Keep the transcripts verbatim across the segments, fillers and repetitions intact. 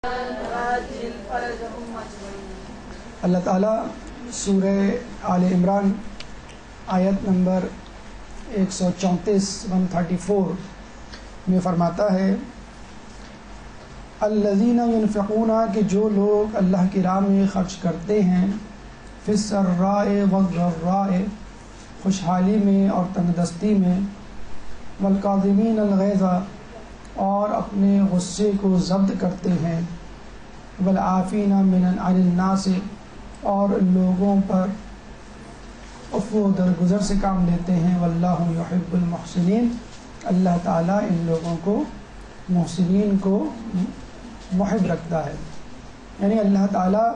اللہ تعالیٰ سورہ آل عمران آیت نمبر ایک سو چونتیس ون تھرٹی فور میں فرماتا ہے الذین ينفقون کہ جو لوگ اللہ کی راہ میں خرچ کرتے ہیں فی السراء والضراء خوشحالی میں اور تنگ دستی میں والکاظمین الغیظ اور اپنے غصے کو ضبط کرتے ہیں والعافین من عن الناس اور لوگوں پر عفو و درگزر سے کام لیتے ہیں واللہ یحب المحسنین اللہ تعالیٰ ان لوگوں کو محسنین کو محب رکھتا ہے. یعنی اللہ تعالیٰ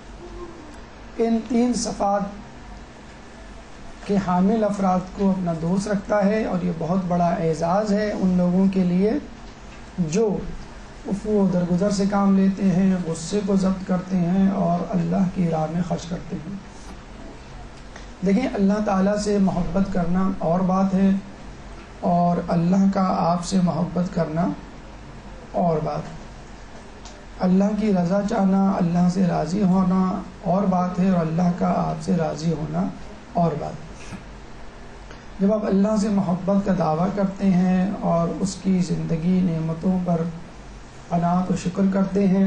ان تین صفات کے حامل افراد کو اپنا دوست رکھتا ہے اور یہ بہت بڑا اعزاز ہے ان لوگوں کے لیے جو عفو و درگزر سے کام لیتے ہیں, غصے کو ضبط کرتے ہیں اور اللہ کی راہ میں خرچ کرتے ہیں. دیکھیں, اللہ تعالیٰ سے محبت کرنا اور بات ہے اور اللہ کا آپ سے محبت کرنا اور بات. اللہ کی رضا چاہنا, اللہ سے راضی ہونا اور بات ہے اور اللہ کا آپ سے راضی ہونا اور بات. جب آپ اللہ سے محبت کا دعویٰ کرتے ہیں اور اس کی زندگی نعمتوں پر قناعت و شکر کرتے ہیں,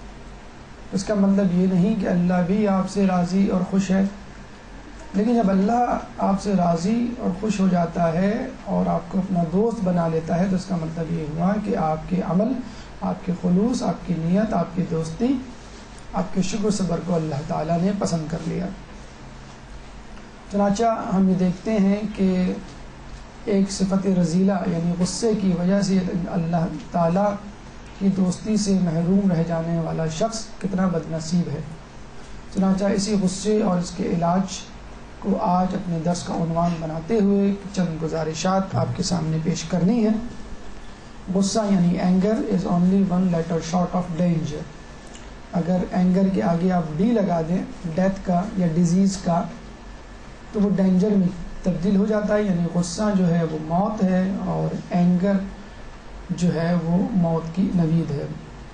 اس کا مطلب یہ نہیں کہ اللہ بھی آپ سے راضی اور خوش ہے, لیکن جب اللہ آپ سے راضی اور خوش ہو جاتا ہے اور آپ کو اپنا دوست بنا لیتا ہے تو اس کا مطلب یہ ہوا کہ آپ کے عمل, آپ کے خلوص, آپ کی نیت, آپ کی دوستی, آپ کے شکر صبر کو اللہ تعالیٰ نے پسند کر لیا. چنانچہ ہم یہ دیکھتے ہیں کہ ایک صفت رذیلہ یعنی غصے کی وجہ سے اللہ تعالیٰ کی دوستی سے محروم رہ جانے والا شخص کتنا بد نصیب ہے. چنانچہ اسی غصے اور اس کے علاج کو آج اپنے درس کا عنوان بناتے ہوئے چند گزارشات آپ کے سامنے پیش کرنی ہے. غصہ یعنی anger is only one letter short of danger. اگر اینگر کے آگے آپ ڈی لگا دیں ڈیتھ کا یا ڈیزیز کا تو وہ ڈینجر میں تبدیل ہو جاتا ہے. یعنی غصہ جو ہے وہ موت ہے اور اینگر جو ہے وہ موت کی نوید ہے.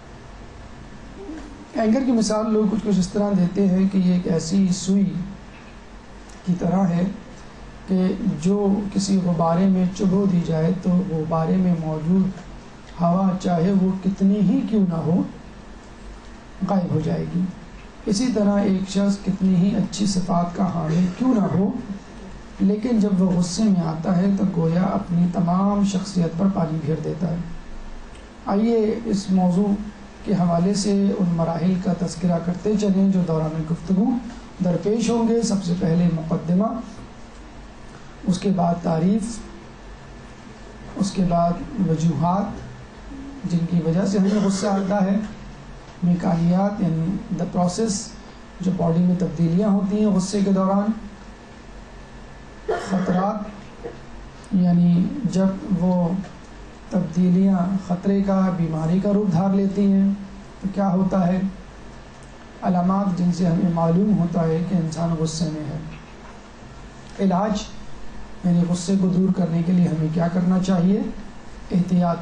اینگر کی مثال لوگ کچھ کچھ اس طرح دیتے ہیں کہ یہ ایک ایسی سوئی کی طرح ہے کہ جو کسی غبارے میں چبھو دی جائے تو غبارے میں موجود ہوا چاہے وہ کتنی ہی کیوں نہ ہو غائب ہو جائے گی. اسی طرح ایک شخص کتنی ہی اچھی صفات کا حامل کیوں نہ ہو, لیکن جب وہ غصے میں آتا ہے تو گویا اپنی تمام شخصیت پر پانی پھیر دیتا ہے. آئیے اس موضوع کے حوالے سے ان مراحل کا تذکرہ کرتے چلیں جو دوران گفتگو درپیش ہوں گے. سب سے پہلے مقدمہ, اس کے بعد تعریف, اس کے بعد وجوہات جن کی وجہ سے ہمیں غصہ آتا ہے, میکانیات یعنی دا پروسیس جو باڈی میں تبدیلیاں ہوتی ہیں غصے کے دوران, خطرات یعنی جب وہ تبدیلیاں خطرے کا, بیماری کا روپ دھار لیتی ہیں تو کیا ہوتا ہے, علامات جن سے ہمیں معلوم ہوتا ہے کہ انسان غصے میں ہے, علاج یعنی غصے کو دور کرنے کے لیے ہمیں کیا کرنا چاہیے, احتیاط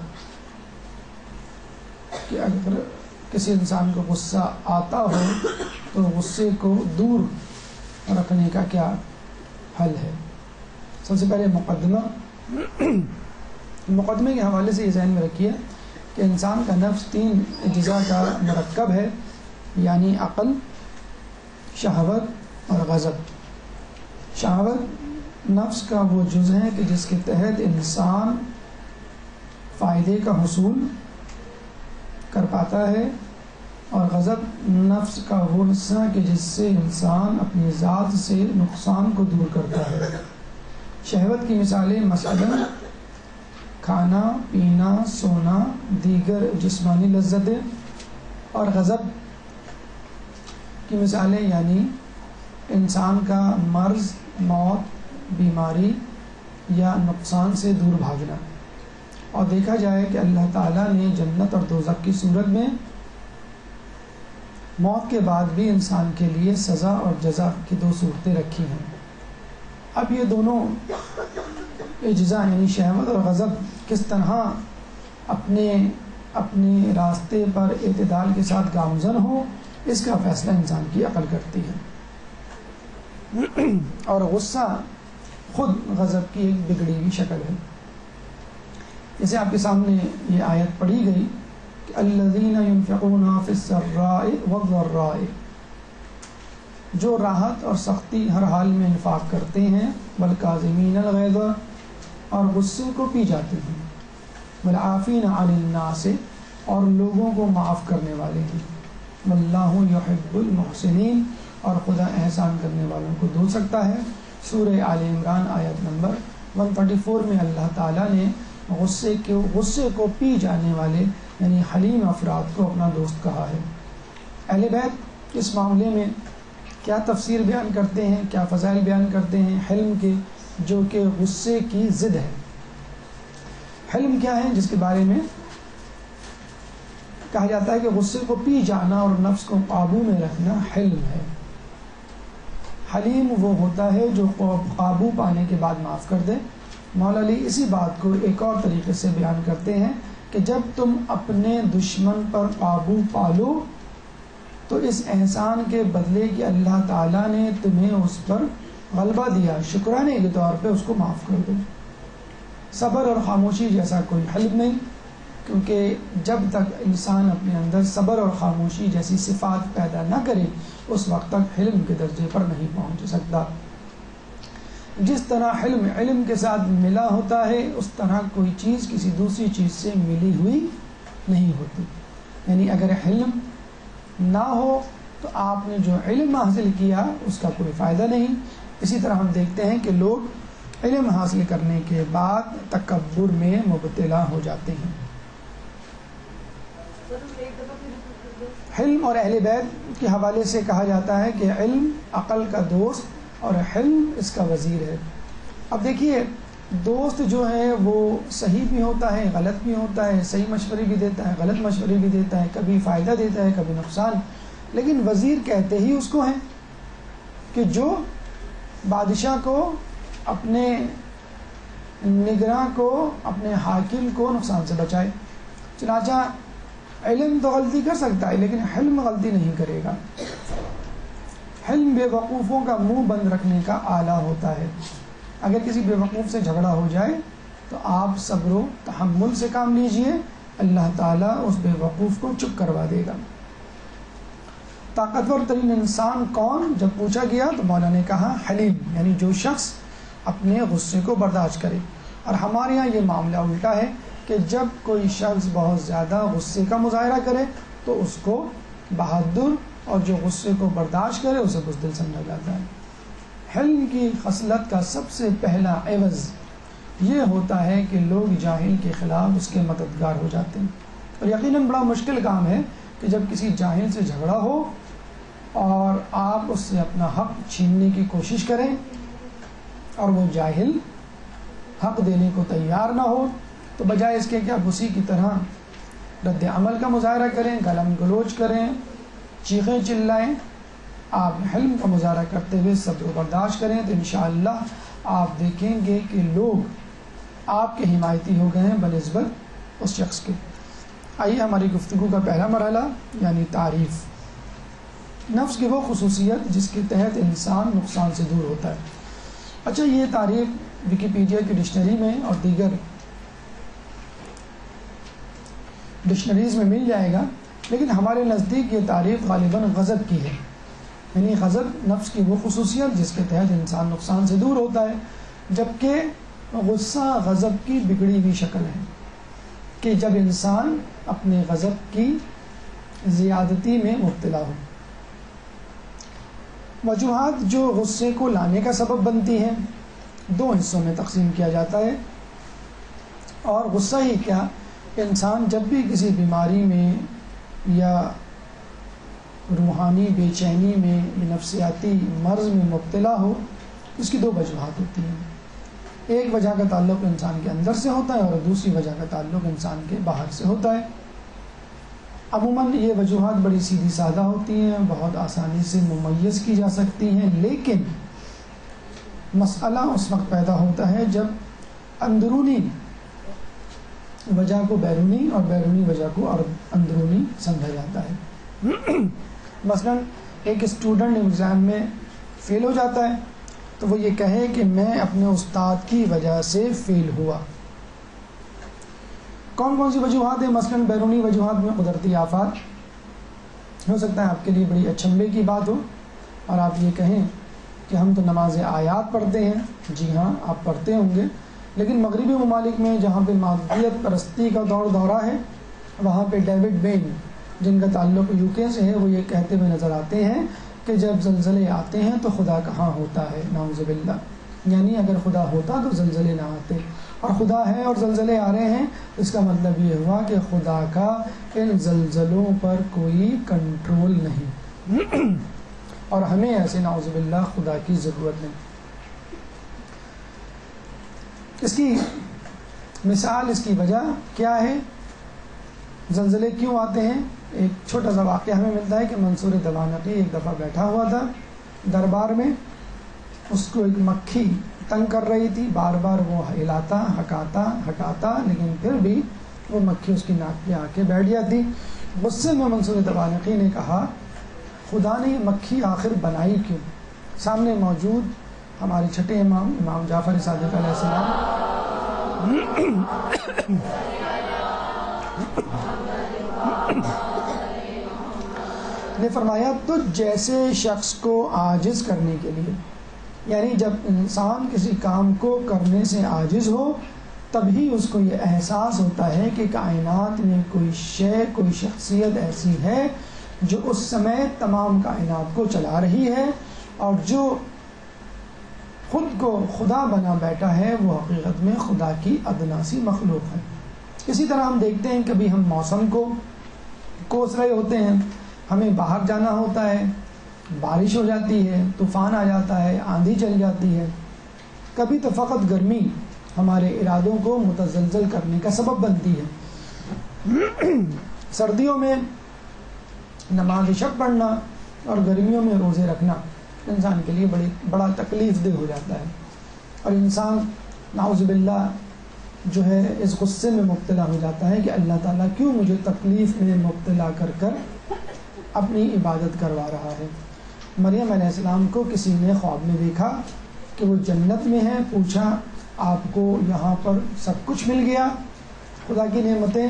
کہ اگر کسی انسان کو غصہ آتا ہو تو غصے کو دور رکھنے کا کیا حل ہے. سب سے پہلے مقدمہ. مقدمے کے حوالے سے یہ ذہن میں رکھیے کہ انسان کا نفس تین اجزاء کا مرکب ہے, یعنی عقل, شہوت اور غضب. شہوت نفس کا وہ جز ہے کہ جس کے تحت انسان فائدے کا حصول کر پاتا ہے, اور غضب نفس کا وہ حصہ کہ جس سے انسان اپنی ذات سے نقصان کو دور کرتا ہے. شہوت کی مثالیں مثلاً کھانا پینا, سونا, دیگر جسمانی لذتیں, اور غضب کی مثالیں یعنی انسان کا مرض, موت, بیماری یا نقصان سے دور بھاگنا. اور دیکھا جائے کہ اللہ تعالیٰ نے جنت اور دوزخ کی صورت میں موت کے بعد بھی انسان کے لیے سزا اور جزا کی دو صورتیں رکھی ہیں. اب یہ دونوں اجزاء یعنی شہوت اور غضب کس طرح اپنے اپنے راستے پر اعتدال کے ساتھ گامزن ہو، اس کا فیصلہ انسان کی عقل کرتی ہے۔ اور غصہ خود غضب کی ایک بگڑی ہوئی شکل ہے۔ جیسے آپ کے سامنے یہ آیت پڑھی گئی کہ الذین ينفقون فی السراء والضراء، جو راحت اور سختی ہر حال میں انفاق کرتے ہیں، والکاظمین الغیظ، اور غصے کو پی جاتے ہیں، والعافین عن الناس، اور لوگوں کو معاف کرنے والے ہیں، واللہ یحب المحسنین، اور خدا احسان کرنے والوں کو دھو سکتا ہے۔ سورہ آل عمران آیت نمبر ایک سو چوتیس میں اللہ تعالیٰ نے غصے کے غصے کو پی جانے والے یعنی حلیم افراد کو اپنا دوست کہا ہے۔ اہل بیت اس معاملے میں کیا تفسیر بیان کرتے ہیں، کیا فضائل بیان کرتے ہیں حلم کے، جو کہ غصے کی ضد ہے۔ حلم کیا ہے؟ جس کے بارے میں کہا جاتا ہے کہ غصے کو پی جانا اور نفس کو قابو میں رکھنا حلم ہے۔ حلیم وہ ہوتا ہے جو قابو پانے کے بعد معاف کر دے۔ مولا علی اسی بات کو ایک اور طریقے سے بیان کرتے ہیں کہ جب تم اپنے دشمن پر قابو پالو تو اس احسان کے بدلے کہ اللہ تعالیٰ نے تمہیں اس پر غلبہ دیا، شکرانے کے طور پہ اس کو معاف کر دو۔ صبر اور خاموشی جیسا کوئی حلم نہیں، کیونکہ جب تک انسان اپنے اندر صبر اور خاموشی جیسی صفات پیدا نہ کرے اس وقت تک حلم کے درجے پر نہیں پہنچ سکتا۔ جس طرح حلم علم کے ساتھ ملا ہوتا ہے، اس طرح کوئی چیز کسی دوسری چیز سے ملی ہوئی نہیں ہوتی۔ یعنی اگر حلم نہ ہو تو آپ نے جو علم حاصل کیا اس کا کوئی فائدہ نہیں۔ اسی طرح ہم دیکھتے ہیں کہ لوگ علم حاصل کرنے کے بعد تکبر میں مبتلا ہو جاتے ہیں۔ حلم اور اہل بیت کے حوالے سے کہا جاتا ہے کہ علم عقل کا دوست اور حلم اس کا وزیر ہے۔ اب دیکھیے، دوست جو ہے وہ صحیح بھی ہوتا ہے، غلط بھی ہوتا ہے، صحیح مشورے بھی دیتا ہے، غلط مشورے بھی دیتا ہے، کبھی فائدہ دیتا ہے کبھی نقصان، لیکن وزیر کہتے ہی اس کو ہیں کہ جو بادشاہ کو، اپنے نگراں کو، اپنے حاکم کو نقصان سے بچائے۔ چنانچہ علم تو غلطی کر سکتا ہے لیکن حلم غلطی نہیں کرے گا۔ حلم بے وقوفوں کا منہ بند رکھنے کا آلہ ہوتا ہے۔ اگر کسی بے وقوف سے جھگڑا ہو جائے تو آپ صبر و تحمل سے کام لیجئے، اللہ تعالیٰ اس بے وقوف کو چپ کروا دے گا۔ طاقتور ترین انسان کون؟ جب پوچھا گیا تو مولا نے کہا حلیم، یعنی جو شخص اپنے غصے کو برداشت کرے۔ اور ہمارے یہاں یہ معاملہ الٹا ہے کہ جب کوئی شخص بہت زیادہ غصے کا مظاہرہ کرے تو اس کو بہادر، اور جو غصے کو برداشت کرے اسے بزدل سمجھا جاتا ہے۔ حلم کی خصلت کا سب سے پہلا عوض یہ ہوتا ہے کہ لوگ جاہل کے خلاف اس کے مددگار ہو جاتے ہیں۔ اور یقیناً بڑا مشکل کام ہے کہ جب کسی جاہل سے جھگڑا ہو اور آپ اس سے اپنا حق چھیننے کی کوشش کریں اور وہ جاہل حق دینے کو تیار نہ ہو، تو بجائے اس کے کہ آپ اسی کی طرح رد عمل کا مظاہرہ کریں، گالم گلوچ کریں، چیخیں چلائیں، آپ حلم کا مظاہرہ کرتے ہوئے صبر و برداشت کریں تو انشاءاللہ آپ دیکھیں گے کہ لوگ آپ کے حمایتی ہو گئے ہیں بنسبت اس شخص کے۔ آئیے ہماری گفتگو کا پہلا مرحلہ یعنی تعریف۔ نفس کی وہ خصوصیت جس کے تحت انسان نقصان سے دور ہوتا ہے۔ اچھا، یہ تعریف ویکیپیڈیا کی ڈکشنری میں اور دیگر ڈکشنریز میں مل جائے گا، لیکن ہمارے نزدیک یہ تعریف غالباً غضب کی ہے۔ یعنی غضب نفس کی وہ خصوصیت جس کے تحت انسان نقصان سے دور ہوتا ہے، جبکہ غصہ غضب کی بگڑی ہوئی شکل ہے کہ جب انسان اپنے غضب کی زیادتی میں مبتلا ہو۔ وجوہات جو غصے کو لانے کا سبب بنتی ہیں دو حصوں میں تقسیم کیا جاتا ہے، اور غصہ ہی کیا، انسان جب بھی کسی بیماری میں یا روحانی بے چینی میں یا نفسیاتی مرض میں مبتلا ہو، اس کی دو وجوہات ہوتی ہیں۔ ایک وجہ کا تعلق انسان کے اندر سے ہوتا ہے اور دوسری وجہ کا تعلق انسان کے باہر سے ہوتا ہے۔ عموماً یہ وجوہات بڑی سیدھی سادہ ہوتی ہیں، بہت آسانی سے ممیز کی جا سکتی ہیں، لیکن مسئلہ اس وقت پیدا ہوتا ہے جب اندرونی وجہ کو بیرونی اور بیرونی وجہ کو اندرونی سمجھا جاتا ہے۔ مثلا ایک اسٹوڈنٹ ایگزام میں فیل ہو جاتا ہے تو وہ یہ کہے کہ میں اپنے استاد کی وجہ سے فیل ہوا۔ کون کون سی وجوہات ہیں؟ مثلا بیرونی وجوہات میں قدرتی آفات، ہو سکتا ہے آپ کے لیے بڑی اچنبھے کی بات ہو اور آپ یہ کہیں کہ ہم تو نماز آیات پڑھتے ہیں۔ جی ہاں، آپ پڑھتے ہوں گے، لیکن مغربی ممالک میں جہاں پہ مادیت پرستی کا دور دورہ ہے، وہاں پہ ڈیوڈ بین جن کا تعلق یو کے سے ہے، وہ یہ کہتے ہوئے نظر آتے ہیں کہ جب زلزلے آتے ہیں تو خدا کہاں ہوتا ہے، نعوذ باللہ، یعنی اگر خدا ہوتا تو زلزلے نہ آتے، اور خدا ہے اور زلزلے آ رہے ہیں، اس کا مطلب یہ ہوا کہ خدا کا ان زلزلوں پر کوئی کنٹرول نہیں، اور ہمیں ایسے نعوذ باللہ خدا کی ضرورت نہیں۔ اس کی مثال، اس کی وجہ کیا ہے، زلزلے کیوں آتے ہیں؟ ایک چھوٹا سا واقعہ ہمیں ملتا ہے کہ منصور دوانقی ایک دفعہ بیٹھا ہوا تھا دربار میں، اس کو ایک مکھی تنگ کر رہی تھی، بار بار وہ ہلاتا ہٹاتا ہٹاتا لیکن پھر بھی وہ مکھی اس کی ناک پہ آ کے بیٹھ جاتی۔ غصے میں منصور دوانقی نے کہا خدا نے مکھی آخر بنائی کیوں؟ سامنے موجود ہمارے چھٹے امام امام جعفر صادق علیہ السلام نے فرمایا تو جیسے شخص کو عاجز کرنے کے لیے، یعنی جب انسان کسی کام کو کرنے سے عاجز ہو تبھی اس کو یہ احساس ہوتا ہے کہ کائنات میں کوئی شے، کوئی شخصیت ایسی ہے جو اس سمے تمام کائنات کو چلا رہی ہے، اور جو خود کو خدا بنا بیٹھا ہے وہ حقیقت میں خدا کی ادنا سی مخلوق ہے۔ اسی طرح ہم دیکھتے ہیں کبھی ہم موسم کو کوس رہے ہوتے ہیں، ہمیں باہر جانا ہوتا ہے، بارش ہو جاتی ہے، طوفان آ جاتا ہے، آندھی چل جاتی ہے، کبھی تو فقط گرمی ہمارے ارادوں کو متزلزل کرنے کا سبب بنتی ہے۔ سردیوں میں نماز شب پڑھنا اور گرمیوں میں روزے رکھنا انسان کے لیے بڑی بڑا تکلیف دہ ہو جاتا ہے، اور انسان نعوذ باللہ جو ہے اس غصے میں مبتلا ہو جاتا ہے کہ اللہ تعالیٰ کیوں مجھے تکلیف میں مبتلا کر کر اپنی عبادت کروا رہا ہے۔ مریم علیہ السلام کو کسی نے خواب میں دیکھا کہ وہ جنت میں ہے، پوچھا آپ کو یہاں پر سب کچھ مل گیا، خدا کی نعمتیں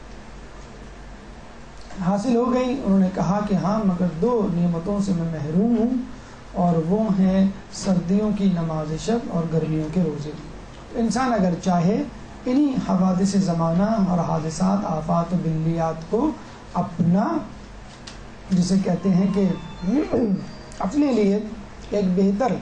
حاصل ہو گئی؟ انہوں نے کہا کہ ہاں، مگر دو نعمتوں سے میں محروم ہوں، اور وہ ہیں سردیوں کی نماز شب اور گرمیوں کے روزے۔ انسان اگر چاہے انہی حوادث زمانہ اور حادثات، آفات و بلیات کو اپنا، جسے کہتے ہیں کہ اپنے لیے ایک بہتر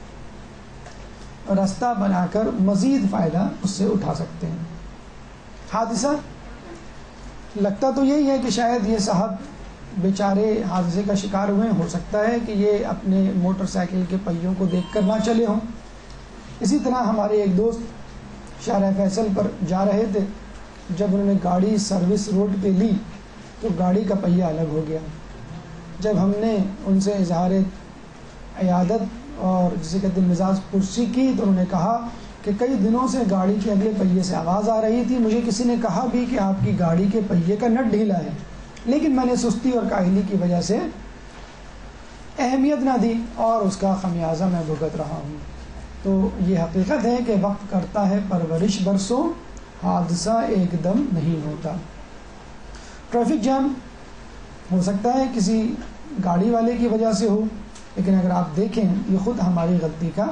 راستہ بنا کر مزید فائدہ اس سے اٹھا سکتے ہیں۔ حادثہ لگتا تو یہی ہے کہ شاید یہ صاحب بیچارے حادثے کا شکار ہوئے، ہو سکتا ہے کہ یہ اپنے موٹر سائیکل کے پہیوں کو دیکھ کر نہ چلے ہوں۔ اسی طرح ہمارے ایک دوست شارع فیصل پر جا رہے تھے، جب انہوں نے گاڑی سروس روڈ پہ لی تو گاڑی کا پہیہ الگ ہو گیا۔ جب ہم نے ان سے اظہار عیادت اور جسے کہتے ہیں مزاج پرسی کی تو انہوں نے کہا کہ کئی دنوں سے گاڑی کے اگلے پہیے سے آواز آ رہی تھی، مجھے کسی نے کہا بھی کہ آپ کی گاڑی کے پہیے کا نٹ ڈھیلا ہے، لیکن میں نے سستی اور کاہلی کی وجہ سے اہمیت نہ دی اور اس کا خمیازہ میں بھگت رہا ہوں۔ تو یہ حقیقت ہے کہ وقت کرتا ہے پرورش برسوں، حادثہ ایک دم نہیں ہوتا۔ ٹریفک جام ہو سکتا ہے کسی گاڑی والے کی وجہ سے ہو، لیکن اگر آپ دیکھیں یہ خود ہماری غلطی کا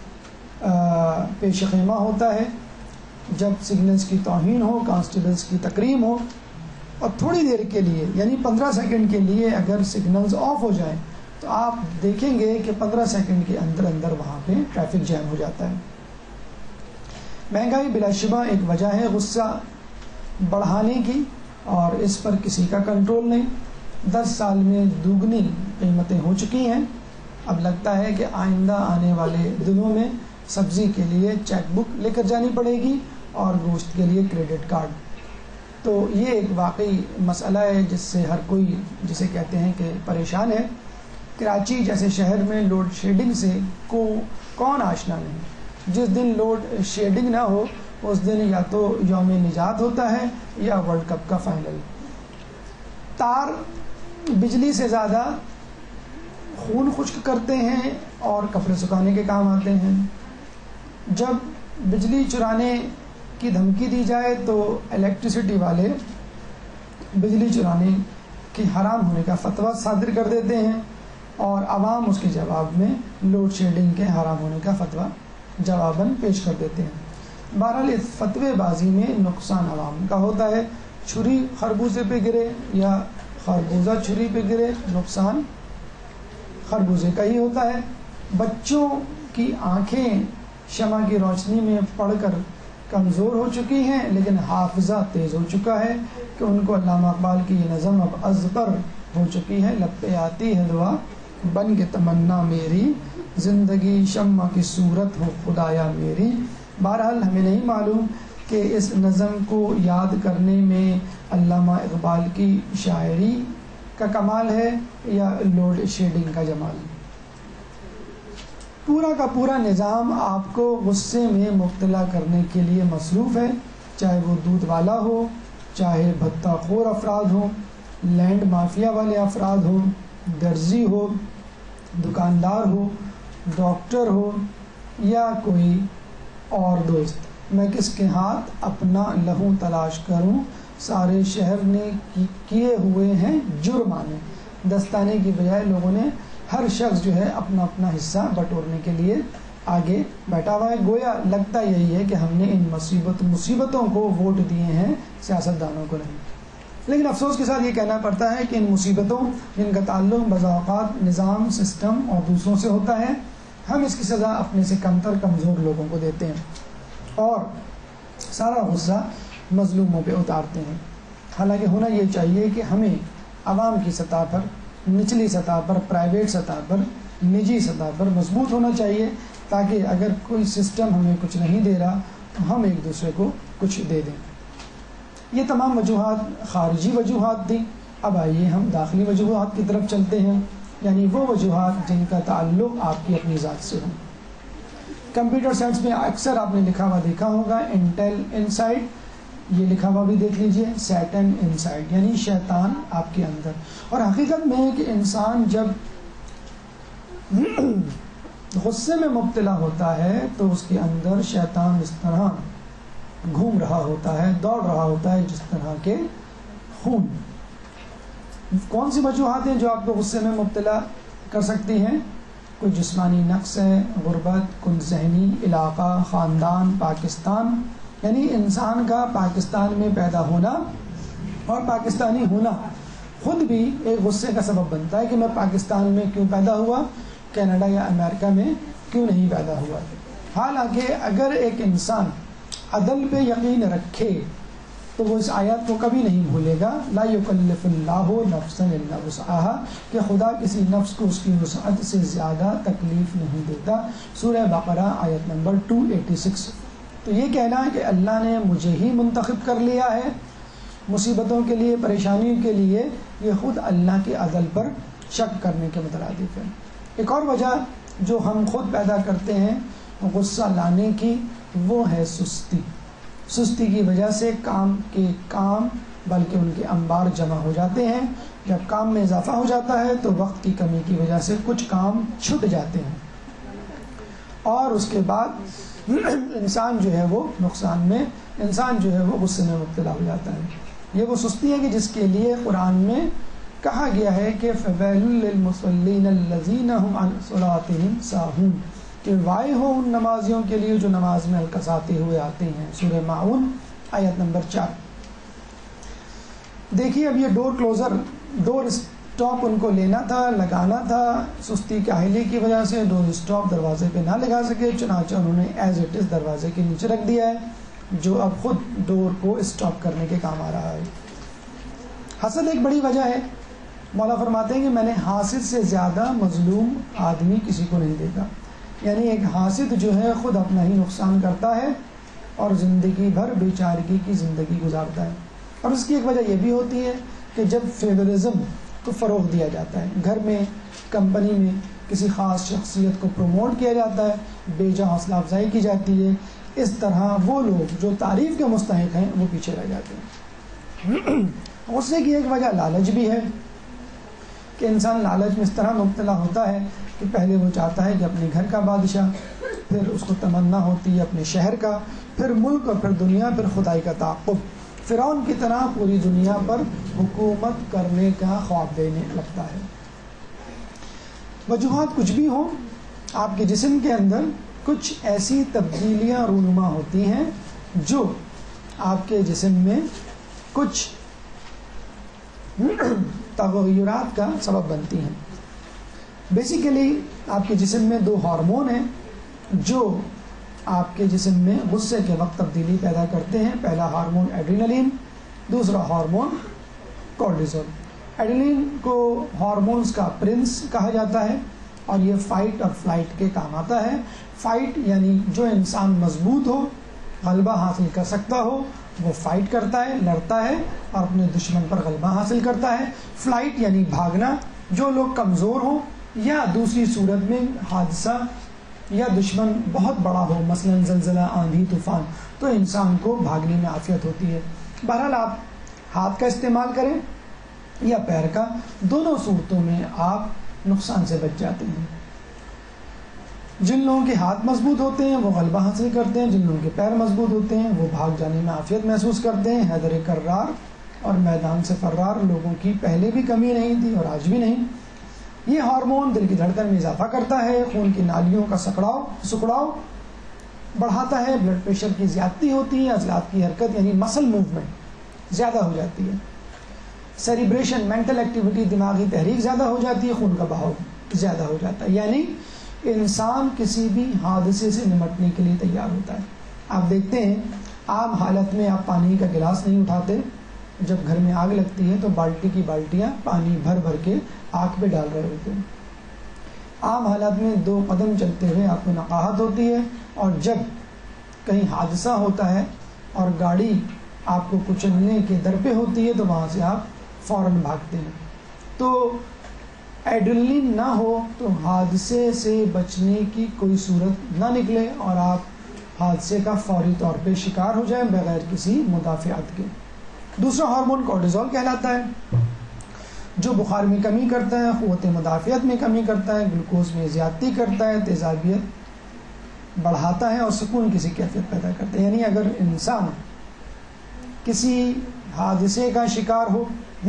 پیش خیمہ ہوتا ہے۔ جب سگنلز کی توہین ہو، کانسٹیبلز کی تکریم ہو، اور تھوڑی دیر کے لیے یعنی پندرہ سیکنڈ کے لیے اگر سگنلز آف ہو جائیں تو آپ دیکھیں گے کہ پندرہ سیکنڈ کے اندر اندر وہاں پہ ٹریفک جام ہو جاتا ہے۔ مہنگائی بلا شبہ ایک وجہ ہے غصہ بڑھانے کی، اور اس پر کسی کا کنٹرول نہیں۔ دس سال میں دوگنی قیمتیں ہو چکی ہیں، اب لگتا ہے کہ آئندہ آنے والے دنوں میں سبزی کے لیے چیک بک لے کر جانی پڑے گی اور گوشت کے لیے کریڈٹ کارڈ۔ تو یہ ایک واقعی مسئلہ ہے جس سے ہر کوئی جسے کہتے ہیں کہ پریشان ہے۔ کراچی جیسے شہر میں لوڈ شیڈنگ سے کو کون آشنا نہیں؟ جس دن لوڈ شیڈنگ نہ ہو اس دن یا تو یوم نجات ہوتا ہے یا ورلڈ کپ کا فائنل۔ تار بجلی سے زیادہ خون خشک کرتے ہیں اور کپڑے سکھانے کے کام آتے ہیں۔ جب بجلی چرانے کی دھمکی دی جائے تو الیکٹریسٹی والے بجلی چرانے کے حرام ہونے کا فتویٰ صادر کر دیتے ہیں اور عوام اس کے جواب میں لوڈ شیڈنگ کے حرام ہونے کا فتویٰ جواباً پیش کر دیتے ہیں۔ بہرحال اس فتوے بازی میں نقصان عوام کا ہوتا ہے۔ چھری خربوزے پہ گرے یا خربوزہ چھری پہ گرے، نقصان خربوزے کا ہی ہوتا ہے۔ بچوں کی آنکھیں شمع کی روشنی میں پڑھ کر کمزور ہو چکی ہیں، لیکن حافظہ تیز ہو چکا ہے کہ ان کو علامہ اقبال کی یہ نظم اب ازبر ہو چکی ہے۔ لب پہ آتی ہے دعا بن کے تمنا میری، زندگی شمع کی صورت ہو خدایا میری۔ بہرحال ہمیں نہیں معلوم کہ اس نظم کو یاد کرنے میں علامہ اقبال کی شاعری کا کمال ہے یا لوڈ شیڈنگ کا جمال۔ پورا کا پورا نظام آپ کو غصے میں مبتلا کرنے کے لیے مصروف ہے، چاہے وہ دودھ والا ہو، چاہے بھتہ خور افراد ہوں، لینڈ مافیا والے افراد ہوں، درزی ہو، دکاندار ہو، ڈاکٹر ہو یا کوئی اور دوست۔ میں کس کے ہاتھ اپنا لہو تلاش کروں، سارے شہر نے کیے ہوئے ہیں جرمانے۔ دستانے کی بجائے لوگوں نے ہر شخص جو ہے اپنا اپنا حصہ بٹورنے کے لیے آگے بیٹھا ہوا ہے۔ گویا لگتا یہی ہے کہ ہم نے ان مصیبت مصیبتوں کو ووٹ دیے ہیں، سیاستدانوں کو نہیں۔ لیکن افسوس کے ساتھ یہ کہنا پڑتا ہے کہ ان مصیبتوں جن کا تعلق بعض اوقات نظام، سسٹم اور دوسروں سے ہوتا ہے، ہم اس کی سزا اپنے سے کمتر کمزور لوگوں کو دیتے ہیں اور سارا غصہ مظلوموں پہ اتارتے ہیں۔ حالانکہ ہونا یہ چاہیے کہ ہمیں عوام کی سطح پر، نچلی سطح پر، پرائیویٹ سطح پر، نجی سطح پر مضبوط ہونا چاہیے، تاکہ اگر کوئی سسٹم ہمیں کچھ نہیں دے رہا تو ہم ایک دوسرے کو کچھ دے دیں۔ یہ تمام وجوہات خارجی وجوہات تھیں۔ اب آئیے ہم داخلی وجوہات کی طرف چلتے ہیں، یعنی وہ وجوہات جن کا تعلق آپ کی اپنی ذات سے ہو۔ کمپیوٹر سائنس میں اکثر آپ نے لکھا ہوا دیکھا ہوگا انٹیل انسائڈ، یہ لکھا ہوا بھی دیکھ لیجئے سیٹن انسائڈ، یعنی شیطان آپ کے اندر۔ اور حقیقت میں ہے کہ انسان جب غصے میں مبتلا ہوتا ہے تو اس کے اندر شیطان اس طرح گھوم رہا ہوتا ہے، دوڑ رہا ہوتا ہے جس طرح کے خون۔ کون سی وجوہات ہیں جو آپ کو غصے میں مبتلا کر سکتی ہیں؟ کوئی جسمانی نقص ہے، غربت، کل ذہنی، علاقہ، خاندان، پاکستان، یعنی انسان کا پاکستان میں پیدا ہونا اور پاکستانی ہونا خود بھی ایک غصے کا سبب بنتا ہے کہ میں پاکستان میں کیوں پیدا ہوا، کینیڈا یا امریکہ میں کیوں نہیں پیدا ہوا۔ حالانکہ اگر ایک انسان عدل پہ یقین رکھے تو وہ اس آیات کو کبھی نہیں بھولے گا، لا یکلف اللہ نفسا الا وسعها، کہ خدا کسی نفس کو اس کی وسعت سے زیادہ تکلیف نہیں دیتا۔ سورہ بقرہ آیت نمبر دو سو چھیاسی۔ تو یہ کہنا کہ اللہ نے مجھے ہی منتخب کر لیا ہے مصیبتوں کے لیے، پریشانیوں کے لیے، یہ خود اللہ کے عدل پر شک کرنے کے مترادف ہے۔ ایک اور وجہ جو ہم خود پیدا کرتے ہیں غصہ لانے کی، وہ ہے سستی۔ سستی کی وجہ سے کام کے کام بلکہ ان کے انبار جمع ہو جاتے ہیں۔ جب کام میں اضافہ ہو جاتا ہے تو وقت کی کمی کی وجہ سے کچھ کام چھٹ جاتے ہیں اور اس کے بعد انسان جو ہے وہ نقصان میں، انسان جو ہے وہ غصے میں مبتلا ہو جاتا ہے۔ یہ وہ سستی ہے کہ جس کے لیے قرآن میں کہا گیا ہے کہ فَوَيْلٌ لِّلْمُصَلِّينَ الَّذِينَ هُمْ عَنْ صَلَاتِهِمْ سَاهُونَ، کہ وائے ہو ان نمازیوں کے لیے جو نماز میں ہلکساتے ہوئے آتے ہیں۔ سورہ ماعون آیت نمبر چار۔ دیکھیے اب یہ ڈور کلوزر، ڈور اسٹاپ ان کو لینا تھا، لگانا تھا، سستی کاہلی کی وجہ سے ڈور اسٹاپ دروازے پہ نہ لگا سکے، چنانچہ انہوں نے ایز اٹ از دروازے کے نیچے رکھ دیا ہے، جو اب خود ڈور کو اسٹاپ کرنے کے کام آ رہا ہے۔ حسد ایک بڑی وجہ ہے۔ مولا فرماتے ہیں کہ میں نے حاسد سے زیادہ مظلوم آدمی کسی کو نہیں دیکھا، یعنی ایک حاسد جو ہے خود اپنا ہی نقصان کرتا ہے اور زندگی بھر بے چارگی کی زندگی گزارتا ہے۔ اور اس کی ایک وجہ یہ بھی ہوتی ہے کہ جب فیورزم کو فروغ دیا جاتا ہے، گھر میں، کمپنی میں کسی خاص شخصیت کو پروموٹ کیا جاتا ہے، بے جا حوصلہ افزائی کی جاتی ہے، اس طرح وہ لوگ جو تعریف کے مستحق ہیں وہ پیچھے رہ جاتے ہیں۔ غصے کی ایک وجہ لالچ بھی ہے کہ انسان لالچ میں اس طرح مبتلا ہوتا ہے کہ پہلے وہ چاہتا ہے کہ اپنے گھر کا بادشاہ، پھر اس کو تمنا ہوتی ہے اپنے شہر کا، پھر ملک اور پھر دنیا، پھر خدائی کا تعاقب۔ فرعون کی طرح پوری دنیا پر حکومت کرنے کا خواب دینے لگتا ہے۔ وجوہات کچھ بھی ہوں، آپ کے جسم کے اندر کچھ ایسی تبدیلیاں رونما ہوتی ہیں جو آپ کے جسم میں کچھ تغیرات کا سبب بنتی ہیں۔ بیسیکلی آپ کے جسم میں دو ہارمون ہیں جو آپ کے جسم میں غصے کے وقت تبدیلی پیدا کرتے ہیں۔ پہلا ہارمون ایڈرینلین، دوسرا ہارمون کورٹیزول۔ ایڈرینلین کو ہارمونز کا پرنس کہا جاتا ہے اور یہ فائٹ اور فلائٹ کے کام آتا ہے۔ فائٹ یعنی جو انسان مضبوط ہو، غلبہ حاصل کر سکتا ہو، وہ فائٹ کرتا ہے، لڑتا ہے اور اپنے دشمن پر غلبہ حاصل کرتا ہے۔ فلائٹ یعنی بھاگنا، جو لوگ کمزور ہوں یا دوسری صورت میں حادثہ یا دشمن بہت بڑا ہو، مثلا زلزلہ، آندھی، طوفان، تو انسان کو بھاگنے میں عافیت ہوتی ہے۔ بہرحال آپ ہاتھ کا استعمال کریں یا پیر کا، دونوں صورتوں میں آپ نقصان سے بچ جاتے ہیں۔ جن لوگوں کے ہاتھ مضبوط ہوتے ہیں وہ غلبہ حاصل کرتے ہیں، جن لوگوں کے پیر مضبوط ہوتے ہیں وہ بھاگ جانے میں عافیت محسوس کرتے ہیں۔ حیدر کرار اور میدان سے فرار لوگوں کی پہلے بھی کمی نہیں تھی اور آج بھی نہیں۔ یہ ہارمون دل کی دھڑکن میں اضافہ کرتا ہے، خون کی نالیوں کا سکڑاؤ سکڑاؤ بڑھاتا ہے، بلڈ پریشر کی زیادتی ہوتی ہے، عضلات کی حرکت یعنی مسل موومنٹ زیادہ ہو جاتی ہے، سیریبریشن مینٹل ایکٹیویٹی دماغی تحریک زیادہ ہو جاتی ہے، خون کا بہاؤ زیادہ ہو جاتا ہے، یعنی انسان کسی بھی حادثے سے نمٹنے کے لیے تیار ہوتا ہے۔ آپ دیکھتے ہیں عام حالت میں آپ پانی کا گلاس نہیں اٹھاتے، جب گھر میں آگ لگتی ہے تو بالٹی کی بالٹیاں پانی بھر بھر کے آگ پہ ڈال رہے ہوتے ہیں۔ عام حالات میں دو قدم چلتے ہوئے آپ کو نقاہت ہوتی ہے، اور جب کہیں حادثہ ہوتا ہے اور گاڑی آپ کو کچلنے کے در پہ ہوتی ہے تو وہاں سے آپ فوراً بھاگتے ہیں۔ تو ایڈرینلین نہ ہو تو حادثے سے بچنے کی کوئی صورت نہ نکلے اور آپ حادثے کا فوری طور پہ شکار ہو جائیں بغیر کسی مدافعت کے۔ دوسرا ہارمون کورٹیزول کہلاتا ہے، جو بخار میں کمی کرتا ہے، قوت مدافعت میں کمی کرتا ہے، گلوکوز میں زیادتی کرتا ہے، تیزابیت بڑھاتا ہے اور سکون کی سی کیفیت پیدا کرتا ہے۔ یعنی اگر انسان کسی حادثے کا شکار ہو،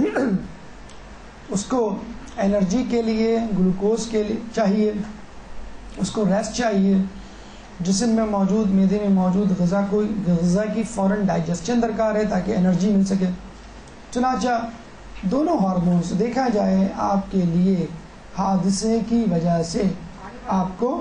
اس کو انرجی کے لیے گلوکوز کے لیے چاہیے، اس کو ریسٹ چاہیے، جسم میں موجود معدے میں موجود غذا کو غذا کی فوراً ڈائجسشن درکار ہے تاکہ انرجی مل سکے۔ چنانچہ دونوں ہارمونز دیکھا جائے آپ کے لیے حادثے کی وجہ سے آپ کو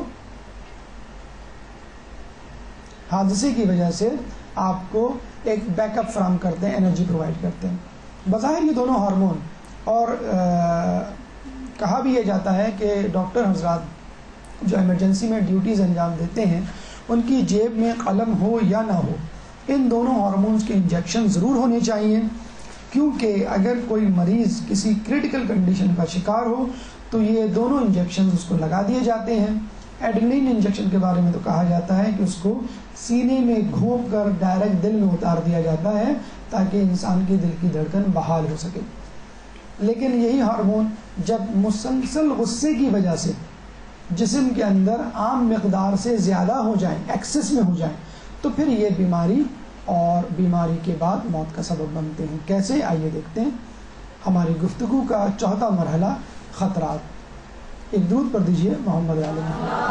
حادثے کی وجہ سے آپ کو ایک بیک اپ فراہم کرتے ہیں، انرجی پرووائڈ کرتے ہیں۔ بظاہر یہ دونوں ہارمون، اور کہا بھی یہ جاتا ہے کہ ڈاکٹر حضرات جو ایمرجنسی میں ڈیوٹیز انجام دیتے ہیں ان کی جیب میں قلم ہو یا نہ ہو، ان دونوں ہارمونز کے انجیکشن ضرور ہونے چاہیے، کیونکہ اگر کوئی مریض کسی کریٹیکل کنڈیشن کا شکار ہو تو یہ دونوں انجیکشن اس کو لگا دیے جاتے ہیں۔ ایڈرینلین انجیکشن کے بارے میں تو کہا جاتا ہے کہ اس کو سینے میں گھونپ کر ڈائریکٹ دل میں اتار دیا جاتا ہے تاکہ انسان کی دل کی دھڑکن بحال ہو سکے۔ لیکن یہی ہارمون جب مسلسل غصے کی وجہ سے جسم کے اندر عام مقدار سے زیادہ ہو جائیں، ایکسس میں ہو جائیں، تو پھر یہ بیماری اور بیماری کے بعد موت کا سبب بنتے ہیں۔ کیسے؟ آئیے دیکھتے ہیں۔ ہماری گفتگو کا چوتھا مرحلہ خطرات۔ ایک درود پڑھ دیجیے محمد علیہ۔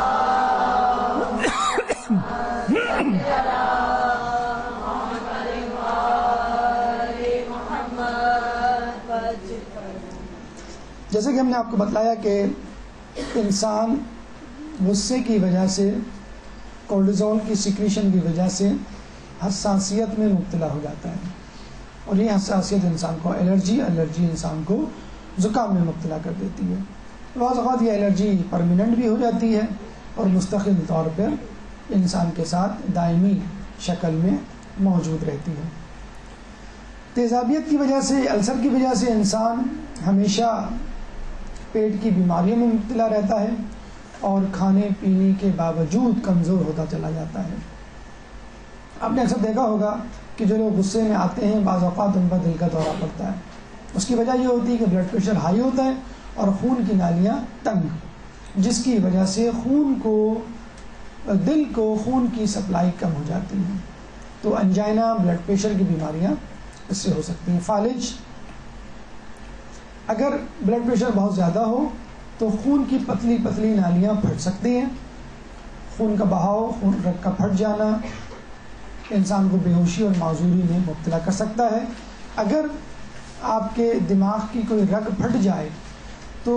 جیسے کہ ہم نے آپ کو بتلایا کہ انسان غصے کی وجہ سے، کورٹیزول کی سیکریشن کی وجہ سے حساسیت میں مبتلا ہو جاتا ہے، اور یہ حساسیت انسان کو الرجی الرجی انسان کو زکام میں مبتلا کر دیتی ہے۔ بعض اوقات یہ الرجی پرماننٹ بھی ہو جاتی ہے اور مستقل طور پر انسان کے ساتھ دائمی شکل میں موجود رہتی ہے۔ تیزابیت کی وجہ سے، السر کی وجہ سے انسان ہمیشہ پیٹ کی بیماریوں میں مبتلا رہتا ہے اور کھانے پینے کے باوجود کمزور ہوتا چلا جاتا ہے۔ آپ نے اکثر دیکھا ہوگا کہ جو لوگ غصے میں آتے ہیں بعض اوقات ان پر دل کا دورہ پڑتا ہے. اس کی وجہ یہ ہوتی ہے کہ بلڈ پریشر ہائی ہوتا ہے اور خون کی نالیاں تنگ، جس کی وجہ سے خون کو دل کو خون کی سپلائی کم ہو جاتی ہے. تو انجائنا، بلڈ پریشر کی بیماریاں اس سے ہو سکتی ہیں. فالج، اگر بلڈ پریشر بہت زیادہ ہو تو خون کی پتلی پتلی نالیاں پھٹ سکتی ہیں. خون کا بہاؤ، خون رگ کا پھٹ جانا انسان کو بے ہوشی اور معذوری میں مبتلا کر سکتا ہے. اگر آپ کے دماغ کی کوئی رگ پھٹ جائے تو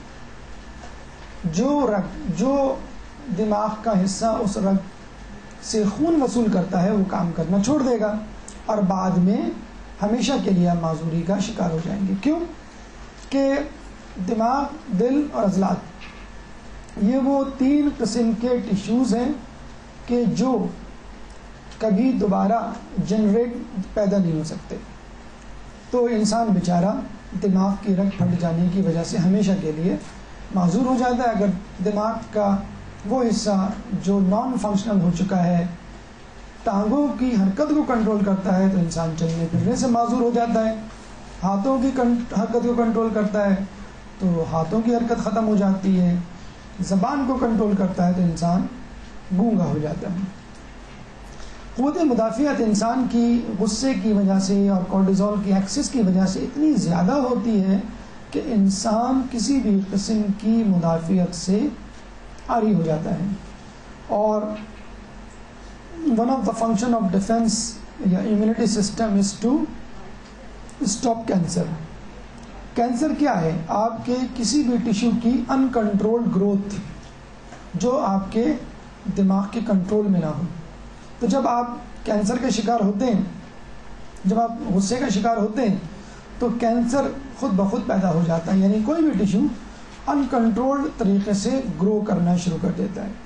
جو رگ جو دماغ کا حصہ اس رگ سے خون وصول کرتا ہے وہ کام کرنا چھوڑ دے گا اور بعد میں ہمیشہ کے لیے معذوری کا شکار ہو جائیں گے. کیوں کہ دماغ، دل اور عضلات یہ وہ تین قسم کے ٹیشوز ہیں کہ جو کبھی دوبارہ جنریٹ پیدا نہیں ہو سکتے. تو انسان بیچارہ دماغ کی رگ پھٹ جانے کی وجہ سے ہمیشہ کے لیے معذور ہو جاتا ہے. اگر دماغ کا وہ حصہ جو نان فنکشنل ہو چکا ہے، ٹانگوں کی حرکت کو کنٹرول کرتا ہے، تو انسان چلنے پھرنے سے معذور ہو جاتا ہے. ہاتھوں کی حرکت کو کنٹرول کرتا ہے تو ہاتھوں کی حرکت ختم ہو جاتی ہے. زبان کو کنٹرول کرتا ہے تو انسان گونگا ہو جاتا ہے. قوت مدافعت انسان کی غصے کی وجہ سے اور کورٹیزول کی ایکسس کی وجہ سے اتنی زیادہ ہوتی ہے کہ انسان کسی بھی قسم کی مدافعت سے عاری ہو جاتا ہے. اور one of the function of defence یا immunity system is to stop cancer. Cancer کیا ہے؟ آپ کے کسی بھی ٹیشو کی انکنٹرولڈ گروتھ جو آپ کے دماغ کے کنٹرول میں نہ ہو. تو جب آپ کینسر کے شکار ہوتے ہیں، جب آپ غصے کا شکار ہوتے ہیں تو کینسر خود بخود پیدا ہو جاتا ہے. یعنی کوئی بھی ٹیشو انکنٹرولڈ طریقے سے گرو کرنا شروع کر دیتا ہے.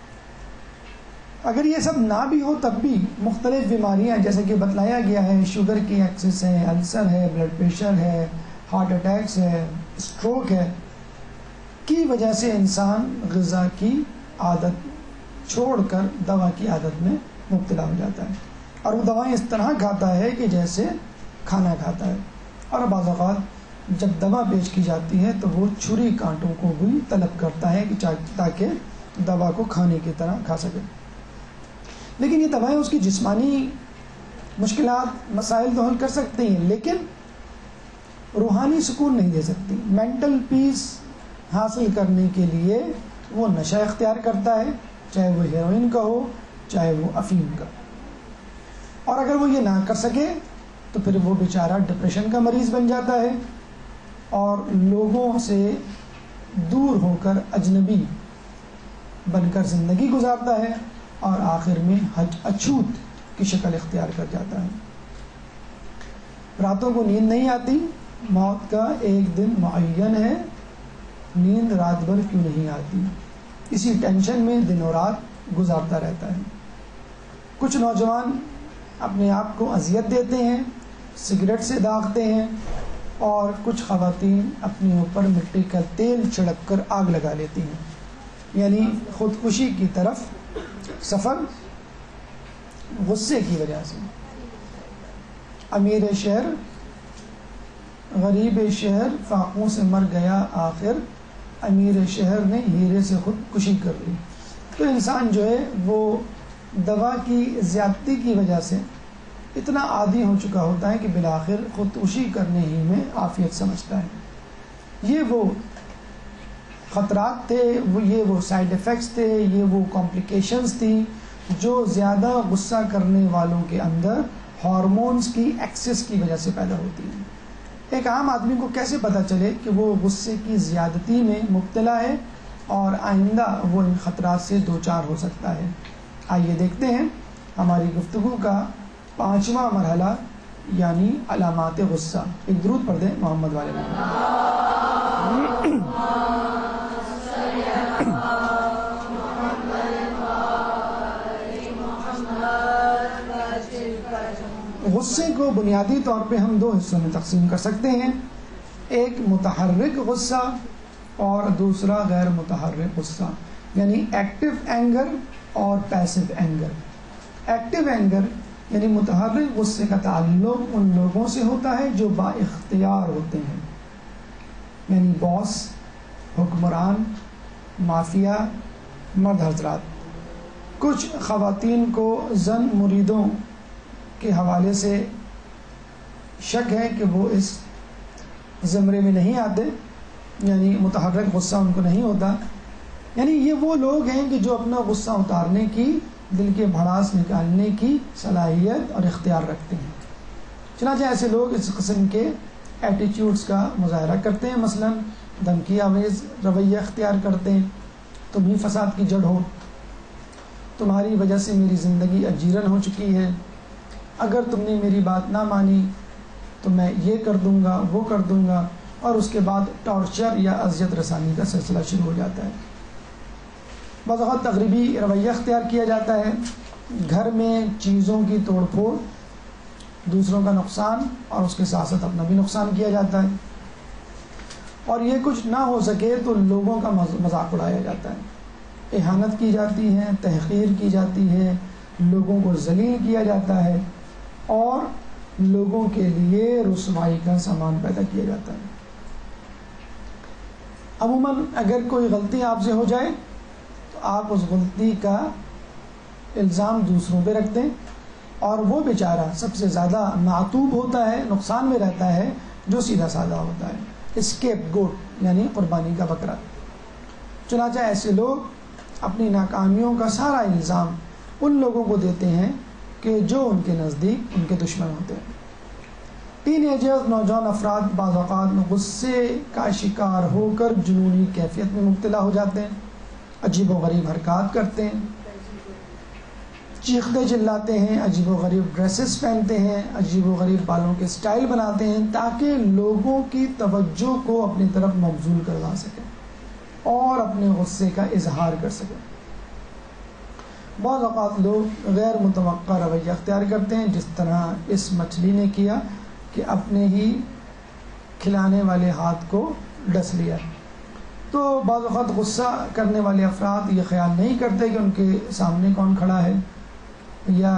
اگر یہ سب نہ بھی ہو تب بھی مختلف بیماریاں جیسے کہ بتلایا گیا ہے، شوگر کی ایکسس ہے، السر ہے، بلڈ پریشر ہے، ہارٹ اٹیکس ہے، اسٹروک ہے، کی وجہ سے انسان غذا کی عادت چھوڑ کر دوا کی عادت میں مبتلا ہو جاتا ہے. اور وہ دوائیں اس طرح کھاتا ہے کہ جیسے کھانا کھاتا ہے. اور بعض اوقات جب دوا پیش کی جاتی ہے تو وہ چھری کانٹوں کو بھی طلب کرتا ہے کہ تاکہ دوا کو کھانے کی طرح کھا سکے. لیکن یہ دوائیں اس کی جسمانی مشکلات، مسائل تو حل کر سکتی ہیں لیکن روحانی سکون نہیں دے سکتی. مینٹل پیس حاصل کرنے کے لیے وہ نشہ اختیار کرتا ہے، چاہے وہ ہیروئن کا ہو چاہے وہ افیم کا. اور اگر وہ یہ نہ کر سکے تو پھر وہ بیچارہ ڈپریشن کا مریض بن جاتا ہے اور لوگوں سے دور ہو کر اجنبی بن کر زندگی گزارتا ہے اور آخر میں اچھوت کی شکل اختیار کر جاتا ہے. راتوں کو نیند نہیں آتی، موت کا ایک دن معین ہے، نیند رات بھر کیوں نہیں آتی، اسی ٹینشن میں دن و رات گزارتا رہتا ہے. کچھ نوجوان اپنے آپ کو اذیت دیتے ہیں، سگریٹ سے داغتے ہیں، اور کچھ خواتین اپنے اوپر مٹی کا تیل چھڑک کر آگ لگا لیتی ہیں. یعنی خودکشی کی طرف سفر غصے کی وجہ سے. امیر شہر غریب شہر فاقوں سے مر گیا آخر، امیر شہر نے ہیرے سے خودکشی کر لی. تو انسان جو ہے وہ دوا کی زیادتی کی وجہ سے اتنا عادی ہو چکا ہوتا ہے کہ بالآخر خودکشی کرنے ہی میں عافیت سمجھتا ہے. یہ وہ خطرات تھے، وہ یہ وہ سائیڈ ایفیکٹس تھے، یہ وہ کمپلیکیشنز تھیں جو زیادہ غصہ کرنے والوں کے اندر ہارمونز کی ایکسس کی وجہ سے پیدا ہوتی ہیں. ایک عام آدمی کو کیسے پتہ چلے کہ وہ غصے کی زیادتی میں مبتلا ہے اور آئندہ وہ ان خطرات سے دوچار ہو سکتا ہے؟ آئیے دیکھتے ہیں ہماری گفتگو کا پانچواں مرحلہ یعنی علامات غصہ. ایک درود پڑھ دیں محمد والے محمد. غصے کو بنیادی طور پہ ہم دو حصوں میں تقسیم کر سکتے ہیں، ایک متحرک غصہ اور دوسرا غیر متحرک غصہ، یعنی ایکٹیو اینگر اور پیسو اینگر. ایکٹیو اینگر یعنی متحرک غصے کا تعلق ان لوگوں سے ہوتا ہے جو با اختیار ہوتے ہیں، یعنی باس، حکمران، مافیا، مرد حضرات۔ کچھ خواتین کو زن مریدوں کے حوالے سے شک ہے کہ وہ اس زمرے میں نہیں آتے، یعنی متحرک غصہ ان کو نہیں ہوتا، یعنی یہ وہ لوگ ہیں کہ جو اپنا غصہ اتارنے کی، دل کے بھڑاس نکالنے کی صلاحیت اور اختیار رکھتے ہیں۔ چنانچہ ایسے لوگ اس قسم کے ایٹیٹیوڈز کا مظاہرہ کرتے ہیں، مثلا دھمکی آمیز رویہ اختیار کرتے ہیں، تم ہی فساد کی جڑ ہو، تمہاری وجہ سے میری زندگی اجیرن ہو چکی ہے، اگر تم نے میری بات نہ مانی تو میں یہ کر دوں گا، وہ کر دوں گا، اور اس کے بعد ٹارچر یا اذیت رسانی کا سلسلہ شروع ہو جاتا ہے۔ بعض اوقات تقریبی رویہ اختیار کیا جاتا ہے، گھر میں چیزوں کی توڑ پھوڑ، دوسروں کا نقصان اور اس کے ساتھ ساتھ اپنا بھی نقصان کیا جاتا ہے، اور یہ کچھ نہ ہو سکے تو لوگوں کا مذاق اڑایا جاتا ہے، اہانت کی جاتی ہے، تحقیر کی جاتی ہے، لوگوں کو ذلیل کیا جاتا ہے، اور لوگوں کے لیے رسوائی کا سامان پیدا کیا جاتا ہے۔ عموماً اگر کوئی غلطی آپ سے ہو جائے تو آپ اس غلطی کا الزام دوسروں پہ رکھ دیں، اور وہ بیچارہ سب سے زیادہ معتوب ہوتا ہے، نقصان میں رہتا ہے، جو سیدھا سادہ ہوتا ہے، اسکیپ گوٹ یعنی قربانی کا بکرا۔ چنانچہ ایسے لوگ اپنی ناکامیوں کا سارا الزام ان لوگوں کو دیتے ہیں کہ جو ان کے نزدیک ان کے دشمن ہوتے ہیں۔ ٹین ایجرز، نوجوان افراد بعض اوقات غصے کا شکار ہو کر جنونی کیفیت میں مبتلا ہو جاتے ہیں، عجیب و غریب حرکات کرتے ہیں، چیختے چلاتے ہیں، عجیب و غریب ڈریسز پہنتے ہیں، عجیب و غریب بالوں کے سٹائل بناتے ہیں تاکہ لوگوں کی توجہ کو اپنی طرف مبذول کروا سکیں اور اپنے غصے کا اظہار کر سکیں۔ بعض اوقات لوگ غیر متوقع رویہ اختیار کرتے ہیں، جس طرح اس مچھلی نے کیا کہ اپنے ہی کھلانے والے ہاتھ کو ڈس لیا۔ تو بعض اوقات غصہ کرنے والے افراد یہ خیال نہیں کرتے کہ ان کے سامنے کون کھڑا ہے، یا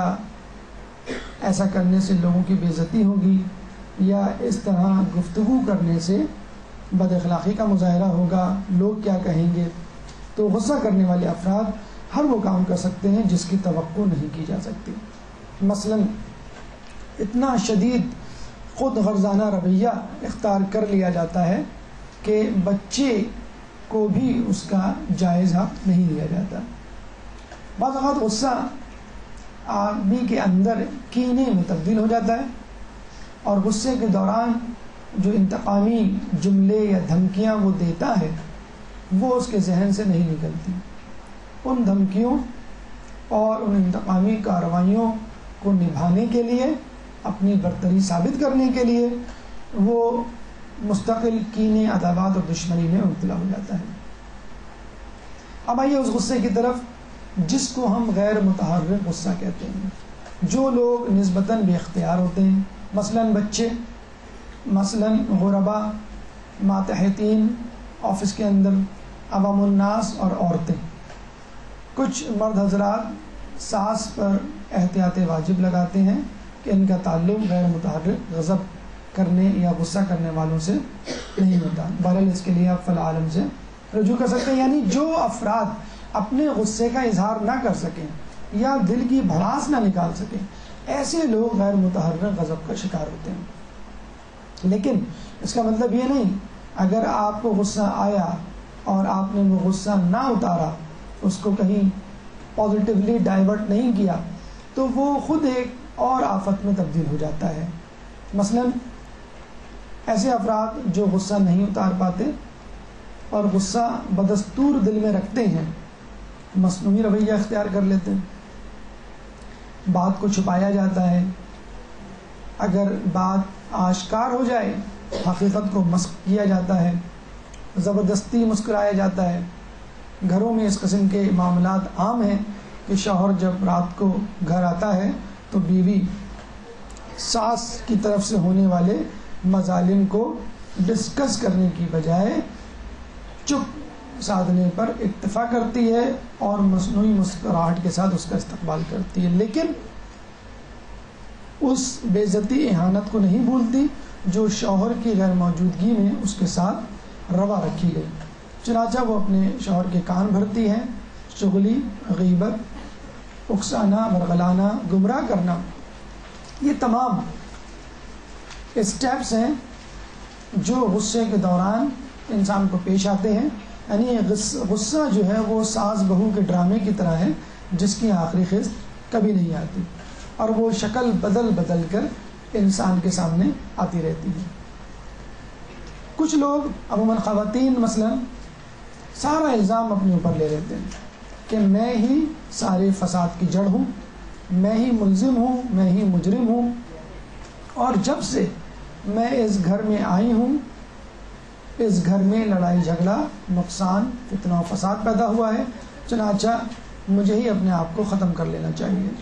ایسا کرنے سے لوگوں کی بے عزتی ہوگی، یا اس طرح گفتگو کرنے سے بد اخلاقی کا مظاہرہ ہوگا، لوگ کیا کہیں گے۔ تو غصہ کرنے والے افراد ہر وہ کام کر سکتے ہیں جس کی توقع نہیں کی جا سکتی، مثلا اتنا شدید خود غرضانہ رویہ اختیار کر لیا جاتا ہے کہ بچے کو بھی اس کا جائزہ نہیں لیا جاتا۔ بعض اوقات غصہ آدمی کے اندر کینے میں تبدیل ہو جاتا ہے، اور غصے کے دوران جو انتقامی جملے یا دھمکیاں وہ دیتا ہے وہ اس کے ذہن سے نہیں نکلتی۔ ان دھمکیوں اور ان انتقامی کارروائیوں کو نبھانے کے لیے، اپنی برتری ثابت کرنے کے لیے، وہ مستقل کینے، عداوت اور دشمنی میں مبتلا ہو جاتا ہے۔ اب آئیے اس غصے کی طرف جس کو ہم غیر متحرک غصہ کہتے ہیں، جو لوگ نسبتاً بے اختیار ہوتے ہیں، مثلاً بچے، مثلاً غربا، ماتحتین آفس کے اندر، عوام الناس اور عورتیں۔ کچھ مرد حضرات ساس پر احتیاط واجب لگاتے ہیں کہ ان کا تعلق غیر متحرک غضب کرنے یا غصہ کرنے والوں سے نہیں ہوتا۔ بہرحال اس کے لیے آپ فی العالم سے رجوع کر سکتے ہیں، یعنی جو افراد اپنے غصے کا اظہار نہ کر سکیں یا دل کی بھڑاس نہ نکال سکیں، ایسے لوگ غیر متحرک غضب کا شکار ہوتے ہیں۔ لیکن اس کا مطلب یہ نہیں اگر آپ کو غصہ آیا اور آپ نے وہ غصہ نہ اتارا، اس کو کہیں پازیٹیولی ڈائیورٹ نہیں کیا، تو وہ خود ایک اور آفت میں تبدیل ہو جاتا ہے۔ مثلا ایسے افراد جو غصہ نہیں اتار پاتے اور غصہ بدستور دل میں رکھتے ہیں، مصنوعی رویہ اختیار کر لیتے ہیں، بات کو چھپایا جاتا ہے، اگر بات آشکار ہو جائے حقیقت کو مسخ کیا جاتا ہے، زبردستی مسکرایا جاتا ہے۔ گھروں میں اس قسم کے معاملات عام ہیں کہ شوہر جب رات کو گھر آتا ہے تو بیوی ساس کی طرف سے ہونے والے مظالم کو ڈسکس کرنے کی بجائے چپ سادنے پر اکتفا کرتی ہے اور مصنوعی مسکراہٹ کے ساتھ اس کا استقبال کرتی ہے، لیکن اس بے عزتی اہانت کو نہیں بھولتی جو شوہر کی غیر موجودگی میں اس کے ساتھ روا رکھی گئی۔ چنانچہ وہ اپنے شوہر کے کان بھرتی ہے، چغلی، غیبت، اکسانا، ورغلانا، گمراہ کرنا، یہ تمام اسٹیپس ہیں جو غصے کے دوران انسان کو پیش آتے ہیں۔ یعنی غصہ جو ہے وہ ساز بہو کے ڈرامے کی طرح ہے جس کی آخری قسط کبھی نہیں آتی، اور وہ شکل بدل بدل کر انسان کے سامنے آتی رہتی ہے۔ کچھ لوگ عموماً خواتین مثلا سارا الزام اپنے اوپر لے لیتے ہیں کہ میں ہی سارے فساد کی جڑ ہوں، میں ہی ملزم ہوں، میں ہی مجرم ہوں، اور جب سے میں اس گھر میں آئی ہوں اس گھر میں لڑائی جھگڑا، نقصان، فتنہ و فساد پیدا ہوا ہے، چنانچہ مجھے ہی اپنے آپ کو ختم کر لینا چاہیے۔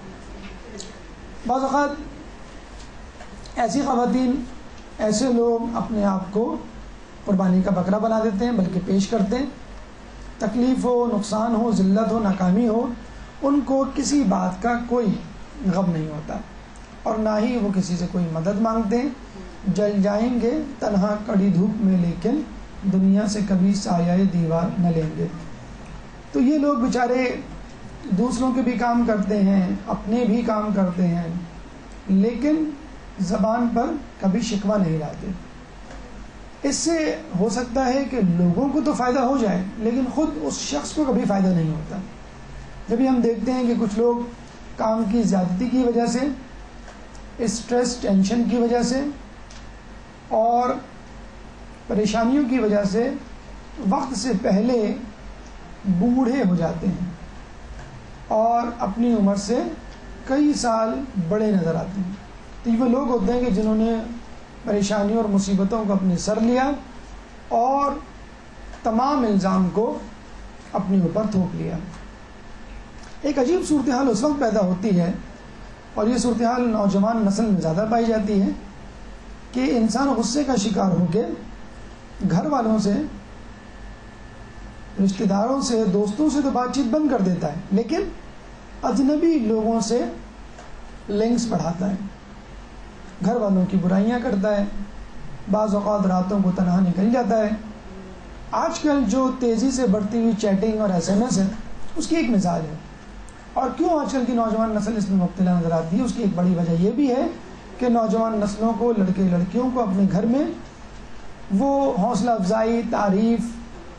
بعض اوقات ایسی خواتین، ایسے لوگ اپنے آپ کو قربانی کا بکرا بنا دیتے ہیں، بلکہ پیش کرتے ہیں۔ تکلیف ہو، نقصان ہو، ذلت ہو، ناکامی ہو، ان کو کسی بات کا کوئی غم نہیں ہوتا، اور نہ ہی وہ کسی سے کوئی مدد مانگتے ہیں۔ جل جائیں گے تنہا کڑی دھوپ میں، لیکن دنیا سے کبھی سایہ دیوار نہ لیں گے۔ تو یہ لوگ بیچارے دوسروں کے بھی کام کرتے ہیں، اپنے بھی کام کرتے ہیں، لیکن زبان پر کبھی شکوہ نہیں لاتے۔ اس سے ہو سکتا ہے کہ لوگوں کو تو فائدہ ہو جائے، لیکن خود اس شخص کو کبھی فائدہ نہیں ہوتا۔ جبھی ہم دیکھتے ہیں کہ کچھ لوگ کام کی زیادتی کی وجہ سے، اسٹریس، ٹینشن کی وجہ سے اور پریشانیوں کی وجہ سے وقت سے پہلے بوڑھے ہو جاتے ہیں اور اپنی عمر سے کئی سال بڑے نظر آتے ہیں، تو یہ وہ لوگ ہوتے ہیں کہ جنہوں نے پریشانیوں اور مصیبتوں کو اپنے سر لیا اور تمام الزام کو اپنے اوپر تھوپ لیا۔ ایک عجیب صورتحال اس وقت پیدا ہوتی ہے، اور یہ صورتحال نوجوان نسل میں زیادہ پائی جاتی ہے، کہ انسان غصے کا شکار ہو کے گھر والوں سے، رشتہ داروں سے، دوستوں سے تو بات چیت بند کر دیتا ہے، لیکن اجنبی لوگوں سے لنکس بڑھاتا ہے، گھر والوں کی برائیاں کرتا ہے، بعض اوقات راتوں کو تنہا نکل جاتا ہے۔ آج کل جو تیزی سے بڑھتی ہوئی چیٹنگ اور ایس ایم ایس ہے، اس کی ایک مثال ہے، اور کیوں آج کل کی نوجوان نسل اس میں مبتلا نظر آتی ہے، اس کی ایک بڑی وجہ یہ بھی ہے کہ نوجوان نسلوں کو، لڑکے لڑکیوں کو اپنے گھر میں وہ حوصلہ افزائی، تعریف،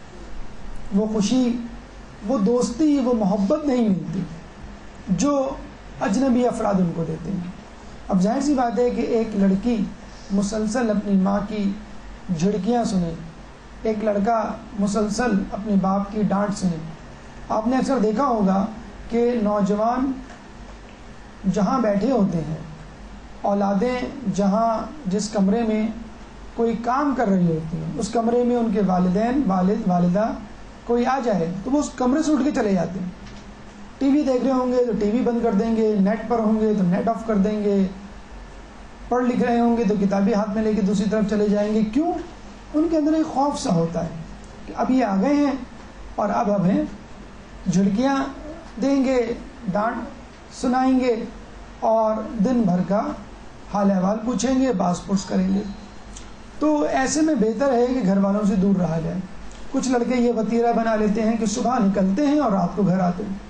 وہ خوشی، وہ دوستی، وہ محبت نہیں ملتی جو اجنبی افراد ان کو دیتے ہیں۔ اب ظاہر سی بات ہے کہ ایک لڑکی مسلسل اپنی ماں کی جھڑکیاں سنے، ایک لڑکا مسلسل اپنے باپ کی ڈانٹ سنے۔ آپ نے اکثر دیکھا ہوگا کہ نوجوان جہاں بیٹھے ہوتے ہیں، اولادیں جہاں جس کمرے میں کوئی کام کر رہی ہوتی ہیں، اس کمرے میں ان کے والدین، والد، والدہ کوئی آ جائے تو وہ اس کمرے سے اٹھ کے چلے جاتے ہیں۔ ٹی وی دیکھ رہے ہوں گے تو ٹی وی بند کر دیں گے، نیٹ پر ہوں گے تو نیٹ آف کر دیں گے، پڑھ لکھ رہے ہوں گے تو کتابیں ہاتھ میں لے کے دوسری طرف چلے جائیں گے۔ کیوں؟ ان کے اندر ایک خوف سا ہوتا ہے کہ اب یہ آ گئے ہیں اور اب ہمیں جھڑکیاں دیں گے، ڈانٹ سنائیں گے اور دن بھر کا حال احوال پوچھیں گے، باس پرس کریں گے۔ تو ایسے میں بہتر ہے کہ گھر والوں سے دور رہا جائے۔ کچھ لڑکے یہ وتیرہ بنا لیتے ہیں کہ صبح نکلتے ہیں اور رات کو گھر آتے ہیں۔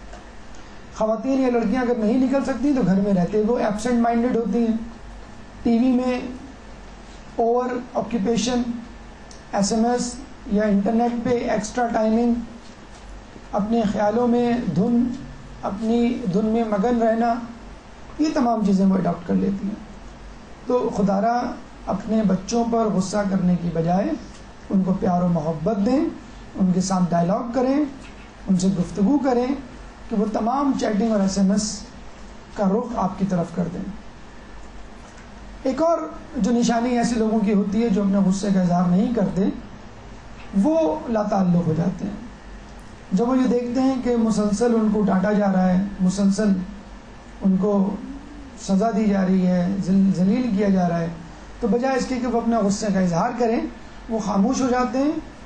خواتین یا لڑکیاں اگر نہیں نکل سکتی تو گھر میں رہتے وہ ایبسینٹ مائنڈیڈ ہوتی ہیں، ٹی وی میں اوور آکوپیشن، ایس ایم ایس یا انٹرنیٹ پہ ایکسٹرا ٹائمنگ، اپنے خیالوں میں دھن، اپنی دھن میں مگن رہنا، یہ تمام چیزیں وہ اڈاپٹ کر لیتی ہیں۔ تو خدارا اپنے بچوں پر غصہ کرنے کی بجائے ان کو پیار و محبت دیں، ان کے ساتھ ڈائلاگ کریں، ان سے گفتگو کریں کہ وہ تمام چیٹنگ اور ایس ایم ایس کا رخ آپ کی طرف کر دیں۔ ایک اور جو نشانی ایسے لوگوں کی ہوتی ہے جو اپنے غصے کا اظہار نہیں کرتے، وہ لا تعلق ہو جاتے ہیں۔ جب وہ یہ دیکھتے ہیں کہ مسلسل ان کو ڈانٹا جا رہا ہے، مسلسل ان کو سزا دی جا رہی ہے، ذلیل کیا جا رہا ہے، تو بجائے اس کے کہ وہ اپنے غصے کا اظہار کریں، وہ خاموش ہو جاتے ہیں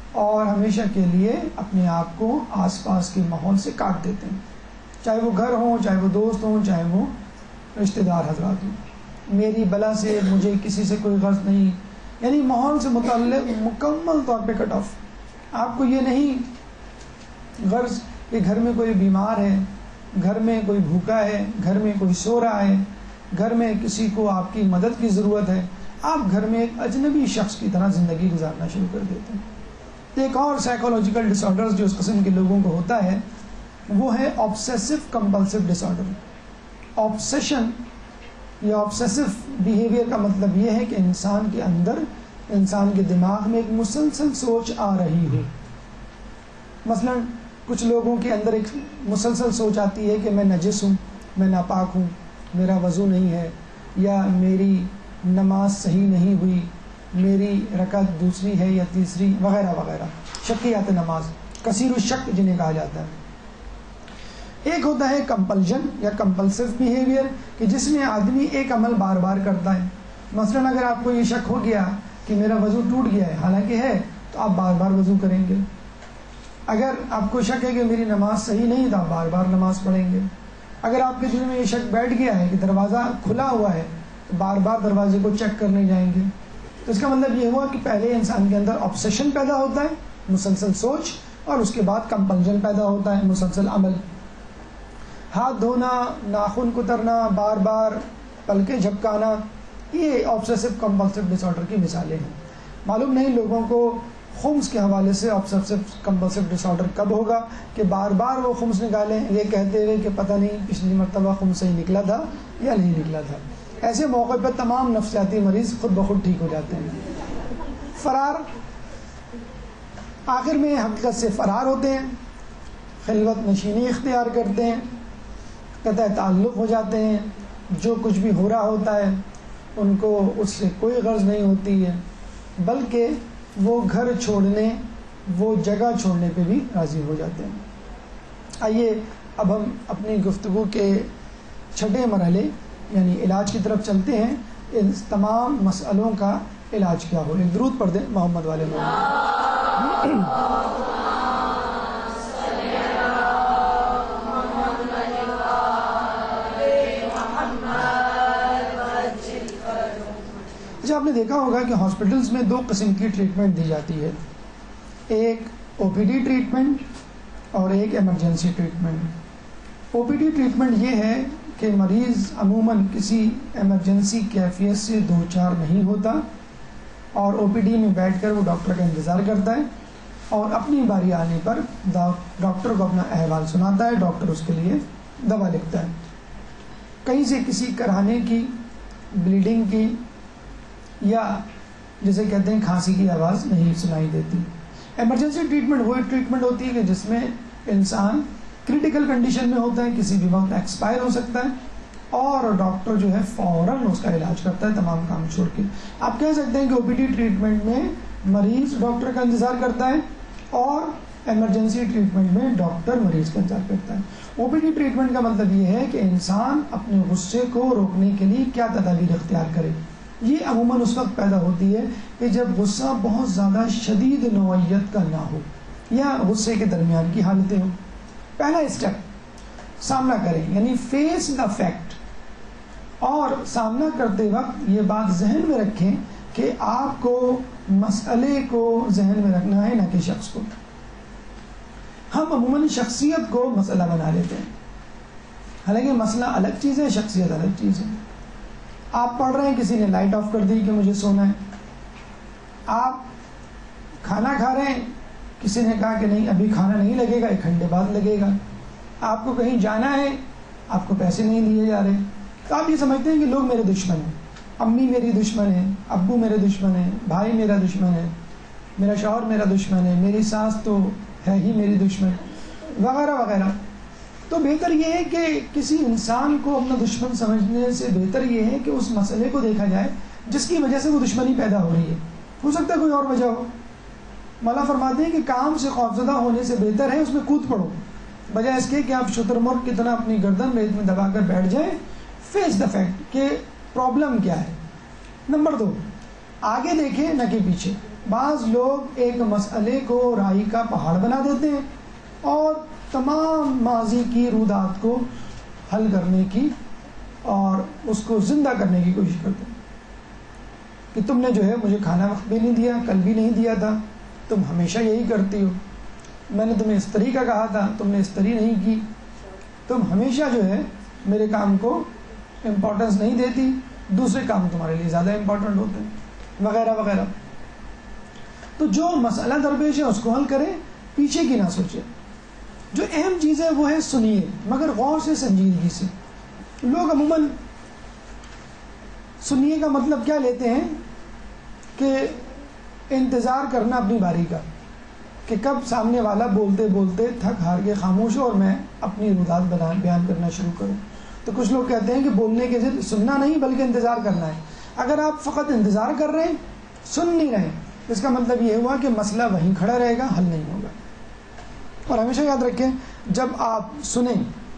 اور ہمیشہ کے لیے اپنے آپ کو آس پاس کے ماحول سے کاٹ دیتے ہیں، چاہے وہ گھر ہوں، چاہے وہ دوست ہوں، چاہے وہ رشتہ دار حضرات ہوں۔ میری بلا سے مجھے کسی سے کوئی غرض نہیں، یعنی ماحول سے متعلق مکمل طور پہ کٹ آف۔ آپ کو یہ نہیں غرض کہ گھر میں کوئی بیمار ہے، گھر میں کوئی بھوکا ہے، گھر میں کوئی سو رہا ہے، گھر میں کسی کو آپ کی مدد کی ضرورت ہے، آپ گھر میں ایک اجنبی شخص کی طرح زندگی گزارنا شروع کر دیتے ہیں۔ ایک اور سائیکولوجیکل ڈس آرڈر جو اس قسم کے لوگوں کو ہوتا ہے وہ ہے obsessive compulsive disorder. Obsession یا آبسیسو بیہیویئر کا مطلب یہ ہے کہ انسان کے اندر، انسان کے دماغ میں ایک مسلسل سوچ آ رہی ہو۔ مثلا کچھ لوگوں کے اندر ایک مسلسل سوچ آتی ہے کہ میں نجس ہوں، میں ناپاک ہوں، میرا وضو نہیں ہے، یا میری نماز صحیح نہیں ہوئی، میری رکعت دوسری ہے یا تیسری، وغیرہ وغیرہ، شکیات نماز، کثیر الشک جنہیں کہا جاتا ہے۔ ایک ہوتا ہے کمپلجن یا کمپلسو بیہیویئر کہ جس میں آدمی ایک عمل بار بار کرتا ہے۔ مثلا اگر آپ کو یہ شک ہو گیا کہ میرا وضو ٹوٹ گیا ہے، حالانکہ ہے، تو آپ بار بار وضو کریں گے۔ اگر آپ کو شک ہے کہ میری نماز صحیح نہیں، تو آپ بار بار نماز پڑھیں گے۔ اگر آپ کے دل میں یہ شک بیٹھ گیا ہے کہ دروازہ کھلا ہوا ہے، تو بار بار دروازے کو چیک کرنے جائیں گے۔ تو اس کا مطلب یہ ہوا کہ پہلے انسان کے اندر آبسیشن پیدا ہوتا ہے، مسلسل سوچ، اور اس کے بعد کمپلجن پیدا ہوتا ہے، مسلسل عمل۔ ہاتھ دھونا، ناخن کترنا، بار بار پلکیں جھپکانا، یہ آبسیسو کمپلسو ڈس آرڈر کی مثالیں ہیں۔ معلوم نہیں لوگوں کو خمس کے حوالے سے آبسیسو کمپلسو ڈس آرڈر کب ہوگا کہ بار بار وہ خمس نکالیں، یہ کہتے ہوئے کہ پتہ نہیں پچھلی مرتبہ خمس صحیح نکلا تھا یا نہیں نکلا تھا۔ ایسے موقع پر تمام نفسیاتی مریض خود بخود ٹھیک ہو جاتے ہیں۔ فرار، آخر میں حقیقت سے فرار ہوتے ہیں، خلوت نشینی اختیار کرتے ہیں، قطع تعلق ہو جاتے ہیں، جو کچھ بھی ہو رہا ہوتا ہے ان کو اس سے کوئی غرض نہیں ہوتی ہے، بلکہ وہ گھر چھوڑنے، وہ جگہ چھوڑنے پہ بھی راضی ہو جاتے ہیں۔ آئیے اب ہم اپنی گفتگو کے چھٹے مرحلے یعنی علاج کی طرف چلتے ہیں۔ ان تمام مسئلوں کا علاج کیا ہو؟ ایک درود پڑھ دیں محمد والے محمد۔ اچھا، آپ نے دیکھا ہوگا کہ ہاسپٹلس میں دو قسم کی ٹریٹمنٹ دی جاتی ہے، ایک او پی ڈی ٹریٹمنٹ اور ایک emergency treatment. O P D treatment یہ ہے کہ مریض عموماً کسی ایمرجنسی کیفیت سے دو چار نہیں ہوتا اور او پی ڈی میں بیٹھ کر وہ ڈاکٹر کا انتظار کرتا ہے اور اپنی باری آنے پر ڈاکٹر کو اپنا احوال سناتا ہے، ڈاکٹر اس کے لیے دوا لکھتا ہے۔ کہیں سے کسی کراہنے کی، بلیڈنگ کی یا جسے کہتے ہیں کھانسی کی آواز نہیں سنائی دیتی۔ ایمرجنسی ٹریٹمنٹ وہی ٹریٹمنٹ ہوتی ہے کہ جس میں انسان کریٹیکل کنڈیشن میں ہوتا ہے، کسی بھی وقت ایکسپائر ہو سکتا ہے، اور ڈاکٹر جو ہے فوراً اس کا علاج کرتا ہے تمام کام چھوڑ کے۔ آپ کہہ سکتے ہیں کہ او پی ڈی ٹریٹمنٹ میں مریض ڈاکٹر کا انتظار کرتا ہے اور ایمرجنسی ٹریٹمنٹ میں ڈاکٹر مریض کا انتظار کرتا ہے۔ او پی ڈی ٹریٹمنٹ کا مطلب یہ ہے کہ انسان اپنے غصے کو روکنے کے لیے کیا تدابیر اختیار کرے۔ یہ عموماً اس وقت پیدا ہوتی ہے کہ جب غصہ بہت زیادہ شدید نوعیت کا نہ ہو یا غصے کے درمیان کی حالتیں ہوں۔ پہلا اسٹیپ سامنا کریں، یعنی فیس دا فیکٹ، اور سامنا کرتے وقت یہ بات ذہن میں رکھیں کہ آپ کو مسئلے کو ذہن میں رکھنا ہے، نہ کہ شخص کو۔ ہم عموماً شخصیت کو مسئلہ بنا لیتے ہیں، حالانکہ مسئلہ الگ چیز ہے، شخصیت الگ چیز ہے۔ آپ پڑھ رہے ہیں، کسی نے لائٹ آف کر دی کہ مجھے سونا ہے۔ آپ کھانا کھا رہے ہیں، کسی نے کہا کہ نہیں ابھی کھانا نہیں لگے گا، ایک گھنٹے بعد لگے گا۔ آپ کو کہیں جانا ہے، آپ کو پیسے نہیں دیے جا رہے، تو آپ یہ سمجھتے ہیں کہ لوگ میرے دشمن ہیں، امی میری دشمن ہے، ابو میرے دشمن ہے، بھائی میرا دشمن ہے، میرا شوہر میرا دشمن ہے، میری ساس تو ہے ہی میری دشمن، وغیرہ وغیرہ۔ تو بہتر یہ ہے کہ کسی انسان کو اپنا دشمن سمجھنے سے بہتر یہ ہے کہ اس مسئلے کو دیکھا جائے جس کی وجہ سے وہ دشمنی پیدا ہو رہی ہے۔ ہو سکتا ہے کوئی اور وجہ ہو۔ مولا فرماتے ہیں کہ کام سے خوفزدہ ہونے سے بہتر ہے اس میں کود پڑو، بجائے اس کے کہ آپ شتر مرغ کی طرح اپنی گردن ریت میں دبا کر بیٹھ جائیں۔ فیس دا فیکٹ کہ پرابلم کیا ہے۔ نمبر دو، آگے دیکھیں نہ کہ پیچھے. بعض لوگ ایک مسئلے کو رائی کا پہاڑ بنا دیتے ہیں اور تمام ماضی کی رودات کو حل کرنے کی اور اس کو زندہ کرنے کی کوشش کرتے ہیں کہ تم نے جو ہے مجھے کھانا وقت بھی نہیں دیا, کل بھی نہیں دیا تھا, تم ہمیشہ یہی کرتی ہو, میں نے تمہیں اس طریقہ کہا تھا تم نے اس طریقہ نہیں کی, تم ہمیشہ جو ہے میرے کام کو امپورٹنس نہیں دیتی, دوسرے کام تمہارے لیے زیادہ امپورٹنٹ ہوتے ہیں, وغیرہ وغیرہ. تو جو مسئلہ درپیش ہے اس کو حل کریں, پیچھے کی نہ سوچیں. جو اہم چیز ہے وہ ہے سنیے مگر غور سے, سنجیدگی سے. لوگ عموماً سنیے کا مطلب کیا لیتے ہیں کہ انتظار کرنا اپنی باری کا, کہ کب سامنے والا بولتے بولتے تھک ہار کے خاموش ہو اور میں اپنی رودات بیان کرنا شروع کروں. تو کچھ لوگ کہتے ہیں کہ بولنے کے ذریعے سننا نہیں بلکہ انتظار کرنا ہے. اگر آپ فقط انتظار کر رہے ہیں, سن نہیں رہے, اس کا مطلب یہ ہوا کہ مسئلہ وہیں کھڑا رہے گا, حل نہیں ہوگا. اور ہمیشہ یاد رکھیں جب آپ سنیں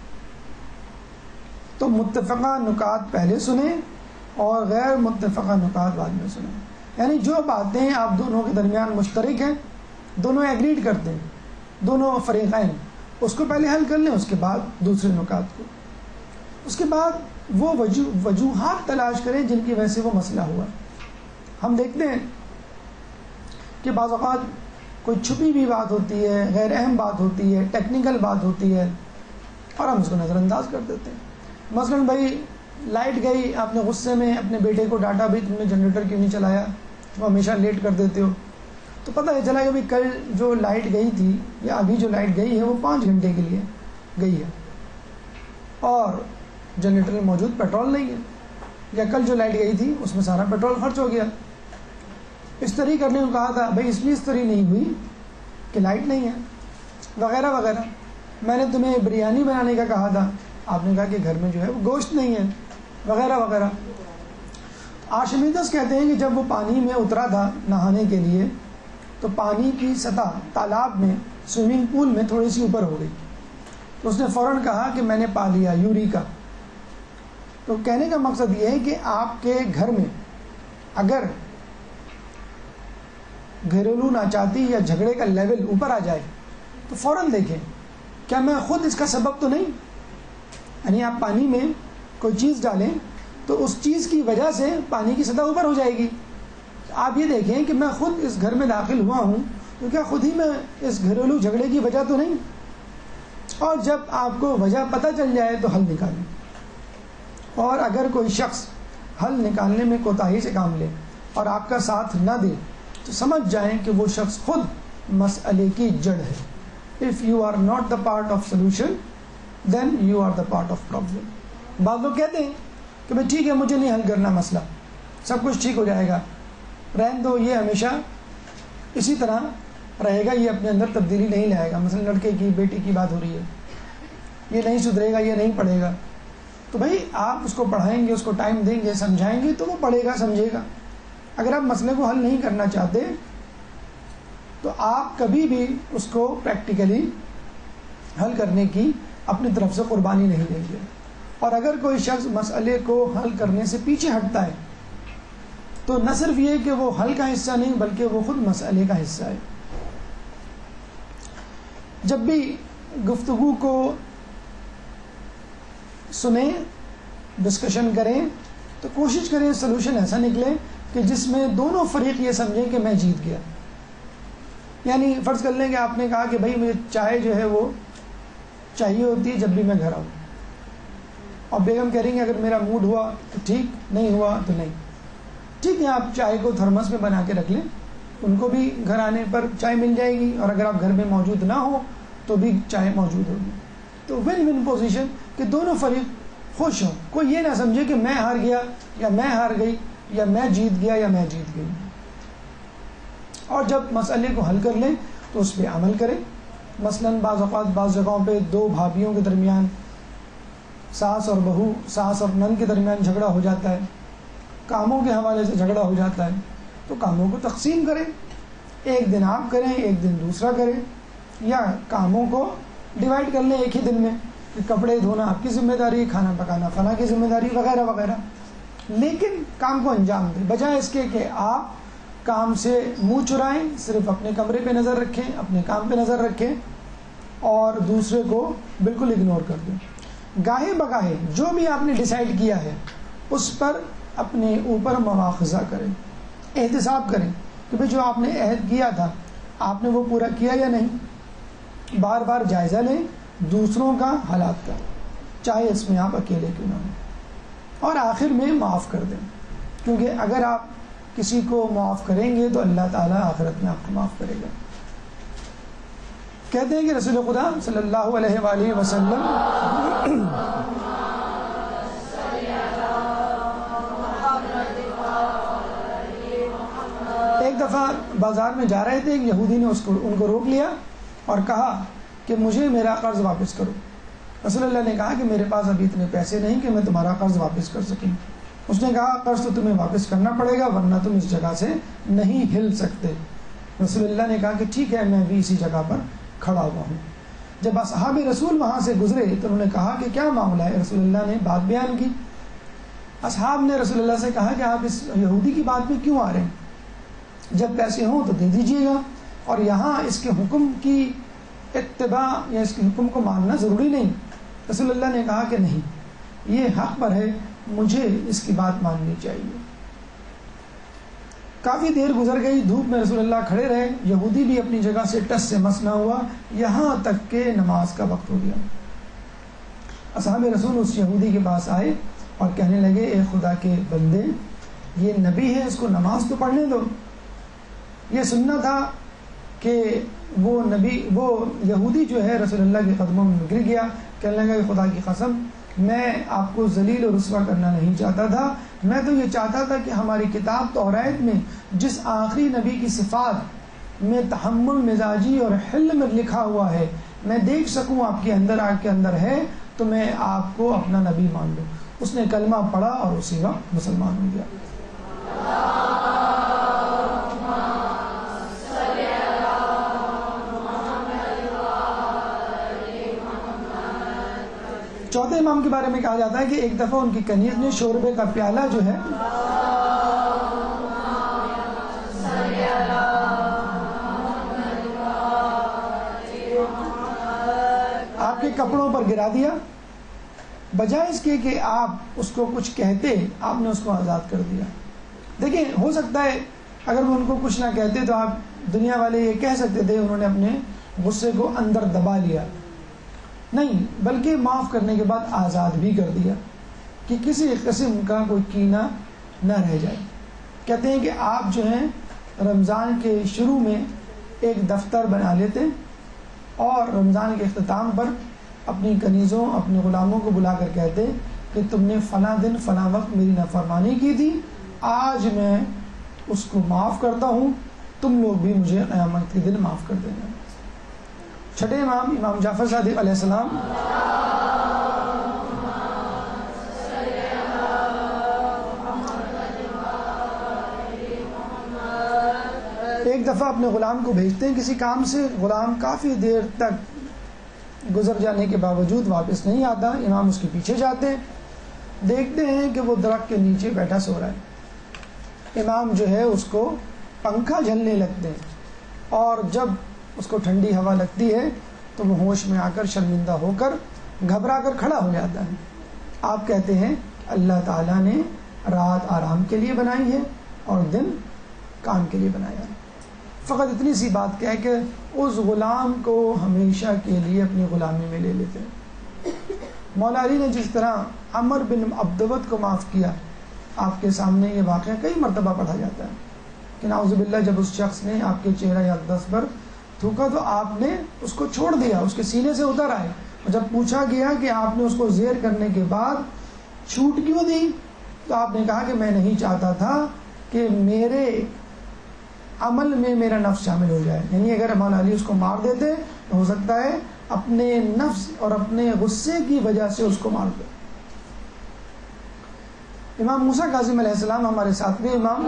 تو متفقہ نکات پہلے سنیں اور غیر متفقہ نکات بعد میں سنیں. یعنی جو باتیں آپ دونوں کے درمیان مشترک ہیں, دونوں ایگریڈ کرتے ہیں, دونوں فریقین, اس کو پہلے حل کر لیں, اس کے بعد دوسرے نکات کو. اس کے بعد وہ وجو وجوہات تلاش کریں جن کی وجہ سے وہ مسئلہ ہوا. ہم دیکھتے ہیں کہ بعض اوقات کوئی چھپی ہوئی بات ہوتی ہے, غیر اہم بات ہوتی ہے, ٹیکنیکل بات ہوتی ہے اور ہم اس کو نظر انداز کر دیتے ہیں. مثلاً بھائی لائٹ گئی, آپ نے غصے میں اپنے بیٹے کو ڈانٹا, بھی تم نے جنریٹر کیوں نہیں چلایا, وہ ہمیشہ لیٹ کر دیتے ہو. تو پتہ ہے چلا کہ بھائی کل جو لائٹ گئی تھی یا ابھی جو لائٹ گئی ہے وہ پانچ گھنٹے کے لیے گئی ہے اور جنریٹر میں موجود پیٹرول نہیں ہے, یا کل جو لائٹ گئی تھی اس میں سارا پیٹرول خرچ ہو گیا. استری کرنے کو کہا تھا, بھائی اس لیے استری نہیں ہوئی کہ لائٹ نہیں ہے, وغیرہ وغیرہ. میں نے تمہیں بریانی بنانے کا کہا تھا, آپ نے کہا کہ گھر میں جو ہے وہ گوشت نہیں ہے, وغیرہ وغیرہ. آرشمیدس کہتے ہیں کہ جب وہ پانی میں اترا تھا نہانے کے لیے تو پانی کی سطح تالاب میں, سوئمنگ پول میں تھوڑی سی اوپر ہو گئی. تو اس نے فوراً کہا کہ میں نے پا لیا یوریکا. تو کہنے کا مقصد یہ ہے کہ آپ کے گھر میں اگر گھریلو ناچاتی یا جھگڑے کا لیول اوپر آ جائے تو فوراً دیکھیں کیا میں خود اس کا سبب تو نہیں. یعنی آپ پانی میں کوئی چیز ڈالیں تو اس چیز کی وجہ سے پانی کی سطح اوپر ہو جائے گی. آپ یہ دیکھیں کہ میں خود اس گھر میں داخل ہوا ہوں تو کیا خود ہی میں اس گھریلو جھگڑے کی وجہ تو نہیں. اور جب آپ کو وجہ پتہ چل جائے تو حل نکالیں. اور اگر کوئی شخص حل نکالنے میں کوتاہی سے کام لے اور آپ کا ساتھ نہ دے تو سمجھ جائیں کہ وہ شخص خود مسئلے کی جڑ ہے. If you are not the part of solution, then you are the part of problem. بعض لوگ کہتے ہیں کہ بھائی ٹھیک ہے مجھے نہیں حل کرنا مسئلہ, سب کچھ ٹھیک ہو جائے گا, رہن دو, یہ ہمیشہ اسی طرح رہے گا, یہ اپنے اندر تبدیلی نہیں لائے گا. مثلا لڑکے کی بیٹی کی بات ہو رہی ہے, یہ نہیں سدھرے گا, یہ نہیں پڑھے گا. تو بھائی آپ اس کو پڑھائیں گے, اس کو ٹائم دیں گے, سمجھائیں گے تو وہ پڑھے گا, سمجھے گا. اگر آپ مسئلے کو حل نہیں کرنا چاہتے تو آپ کبھی بھی اس کو پریکٹیکلی حل کرنے کی اپنی طرف سے قربانی نہیں دیں گے. اور اگر کوئی شخص مسئلے کو حل کرنے سے پیچھے ہٹتا ہے تو نہ صرف یہ کہ وہ حل کا حصہ نہیں بلکہ وہ خود مسئلے کا حصہ ہے. جب بھی گفتگو کو سنیں, ڈسکشن کریں تو کوشش کریں سلوشن ایسا نکلے کہ جس میں دونوں فریق یہ سمجھیں کہ میں جیت گیا. یعنی فرض کر لیں کہ آپ نے کہا کہ بھائی مجھے چائے جو ہے وہ چاہیے ہوتی ہے جب بھی میں گھر آؤں, اور بیگم کہہ رہی ہیں اگر میرا موڈ ہوا تو ٹھیک, نہیں ہوا تو نہیں. ٹھیک ہے, آپ چائے کو تھرمس میں بنا کے رکھ لیں, ان کو بھی گھر آنے پر چائے مل جائے گی, اور اگر آپ گھر میں موجود نہ ہو تو بھی چائے موجود ہوگی. تو ون ون پوزیشن کہ دونوں فریق خوش ہوں. کوئی یہ نہ سمجھے کہ میں ہار گیا یا میں ہار گئی یا میں جیت گیا یا میں جیت گئی. اور جب مسئلے کو حل کر لیں تو اس پہ عمل کریں. مثلاً بعض اوقات بعض جگہوں پہ دو بھابھیوں کے درمیان, ساس اور بہو, ساس اور نند کے درمیان جھگڑا ہو جاتا ہے, کاموں کے حوالے سے جھگڑا ہو جاتا ہے. تو کاموں کو تقسیم کریں, ایک دن آپ کریں, ایک دن دوسرا کریں, یا کاموں کو ڈیوائڈ کر لیں ایک ہی دن میں کہ کپڑے دھونا آپ کی ذمہ داری, کھانا پکانا فلاں کی ذمہ داری, وغیرہ وغیرہ. لیکن کام کو انجام دیں، بجائے اس کے کہ آپ کام سے منہ چرائیں، صرف اپنے کمرے پہ نظر رکھیں، اپنے کام پہ نظر رکھیں اور دوسرے کو بالکل اگنور کر دیں۔ گاہے بگاہے جو بھی آپ نے ڈیسائیڈ کیا ہے اس پر اپنے اوپر مواخذہ کریں، احتساب کریں کہ بھئی جو آپ نے عہد کیا تھا آپ نے وہ پورا کیا یا نہیں۔ بار بار جائزہ لیں دوسروں کا، حالات کا، چاہے اس میں آپ اکیلے کیوں نہ ہوں، اور آخر میں معاف کر دیں، کیونکہ اگر آپ کسی کو معاف کریں گے تو اللہ تعالیٰ آخرت میں آپ کو معاف کرے گا۔ کہتے ہیں کہ رسول خدا صلی اللہ علیہ وآلہ وسلم ایک دفعہ بازار میں جا رہے تھے، ایک یہودی نے اس کو ان کو روک لیا اور کہا کہ مجھے میرا قرض واپس کرو۔ رسول اللہ نے کہا کہ میرے پاس ابھی اتنے پیسے نہیں کہ میں تمہارا قرض واپس کر سکوں۔ اس نے کہا قرض تو تمہیں واپس کرنا پڑے گا ورنہ تم اس جگہ سے نہیں ہل سکتے۔ رسول اللہ نے کہا کہ ٹھیک ہے، میں بھی اسی جگہ پر کھڑا ہوا ہوں۔ جب اصحاب رسول وہاں سے گزرے تو انہوں نے کہا کہ کیا معاملہ ہے؟ رسول اللہ نے بات بیان کی۔ اصحاب نے رسول اللہ سے کہا کہ آپ اس یہودی کی بات میں کیوں آ رہے ہیں؟ جب پیسے ہوں تو دے دیجیے گا، اور یہاں اس کے حکم کی اتباع یا اس کے حکم کو ماننا ضروری نہیں۔ رسول اللہ نے کہا کہ نہیں، یہ حق پر ہے، مجھے اس کی بات ماننی چاہیے۔ کافی دیر گزر گئی، دھوپ میں رسول اللہ کھڑے رہے، یہودی بھی اپنی جگہ سے ٹس سے مس نہ ہوا، یہاں تک کہ نماز کا وقت ہو گیا۔ اصحاب رسول اس یہودی کے پاس آئے اور کہنے لگے اے خدا کے بندے، یہ نبی ہے، اس کو نماز تو پڑھنے دو۔ یہ سننا تھا کہ وہ نبی وہ یہودی جو ہے رسول اللہ کے قدموں میں گر گیا، کہنے لگا کہ خدا کی قسم میں آپ کو ذلیل و رسوا کرنا نہیں چاہتا تھا، میں تو یہ چاہتا تھا کہ ہماری کتاب توریت میں جس آخری نبی کی صفات میں تحمل مزاجی اور حلم لکھا ہوا ہے میں دیکھ سکوں آپ کے اندر آگ کے اندر ہے تو میں آپ کو اپنا نبی مان لوں۔ اس نے کلمہ پڑھا اور اسی وقت مسلمان ہو گیا۔ چوتھے امام کے بارے میں کہا جاتا ہے کہ ایک دفعہ ان کی کنیز نے شوربے کا پیالہ جو ہے آپ کے کپڑوں پر گرا دیا، بجائے اس کے کہ آپ اس کو کچھ کہتے آپ نے اس کو آزاد کر دیا۔ دیکھیں، ہو سکتا ہے اگر وہ ان کو کچھ نہ کہتے تو آپ دنیا والے یہ کہہ سکتے تھے انہوں نے اپنے غصے کو اندر دبا لیا، نہیں، بلکہ معاف کرنے کے بعد آزاد بھی کر دیا کہ کسی قسم کا کوئی کینہ نہ رہ جائے۔ کہتے ہیں کہ آپ جو ہیں رمضان کے شروع میں ایک دفتر بنا لیتے اور رمضان کے اختتام پر اپنی کنیزوں اپنے غلاموں کو بلا کر کہتے کہ تم نے فلاں دن فلاں وقت میری نافرمانی کی تھی، آج میں اس کو معاف کرتا ہوں، تم لوگ بھی مجھے قیامت کے دن معاف کر دینا۔ چھٹے امام امام جعفر صادق علیہ السلام ایک دفعہ اپنے غلام کو بھیجتے ہیں کسی کام سے، غلام کافی دیر تک گزر جانے کے باوجود واپس نہیں آتا، امام اس کے پیچھے جاتے ہیں، دیکھتے ہیں کہ وہ درخت کے نیچے بیٹھا سو رہا ہے۔ امام جو ہے اس کو پنکھا جھلنے لگتے ہیں اور جب اس کو ٹھنڈی ہوا لگتی ہے تو وہ ہوش میں آ کر شرمندہ ہو کر گھبرا کر کھڑا ہو جاتا ہے۔ آپ کہتے ہیں اللہ تعالیٰ نے رات آرام کے لیے بنائی ہے اور دن کام کے لیے بنایا ہے۔ فقط اتنی سی بات کہہ کہ اس غلام کو ہمیشہ کے لیے اپنی غلامی میں لے لیتے ہیں۔ مولا علی نے جس طرح عمر بن عبدود کو معاف کیا، آپ کے سامنے یہ واقعہ کئی مرتبہ پڑھا جاتا ہے کہ نعوذ باللہ جب اس شخص نے آپ کے چہرہ یا اقدس پر تھوکا تو آپ نے اس کو چھوڑ دیا، اس کے سینے سے اتر آئے، اور جب پوچھا گیا کہ آپ نے اس کو زیر کرنے کے بعد چھوٹ کیوں دی تو آپ نے کہا کہ میں نہیں چاہتا تھا کہ میرے عمل میں میرا نفس شامل ہو جائے، یعنی اگر مولا علی اس کو مار دیتے تو ہو سکتا ہے اپنے نفس اور اپنے غصے کی وجہ سے اس کو مار دے۔ امام موسیٰ کاظم علیہ السلام ہمارے ساتویں امام،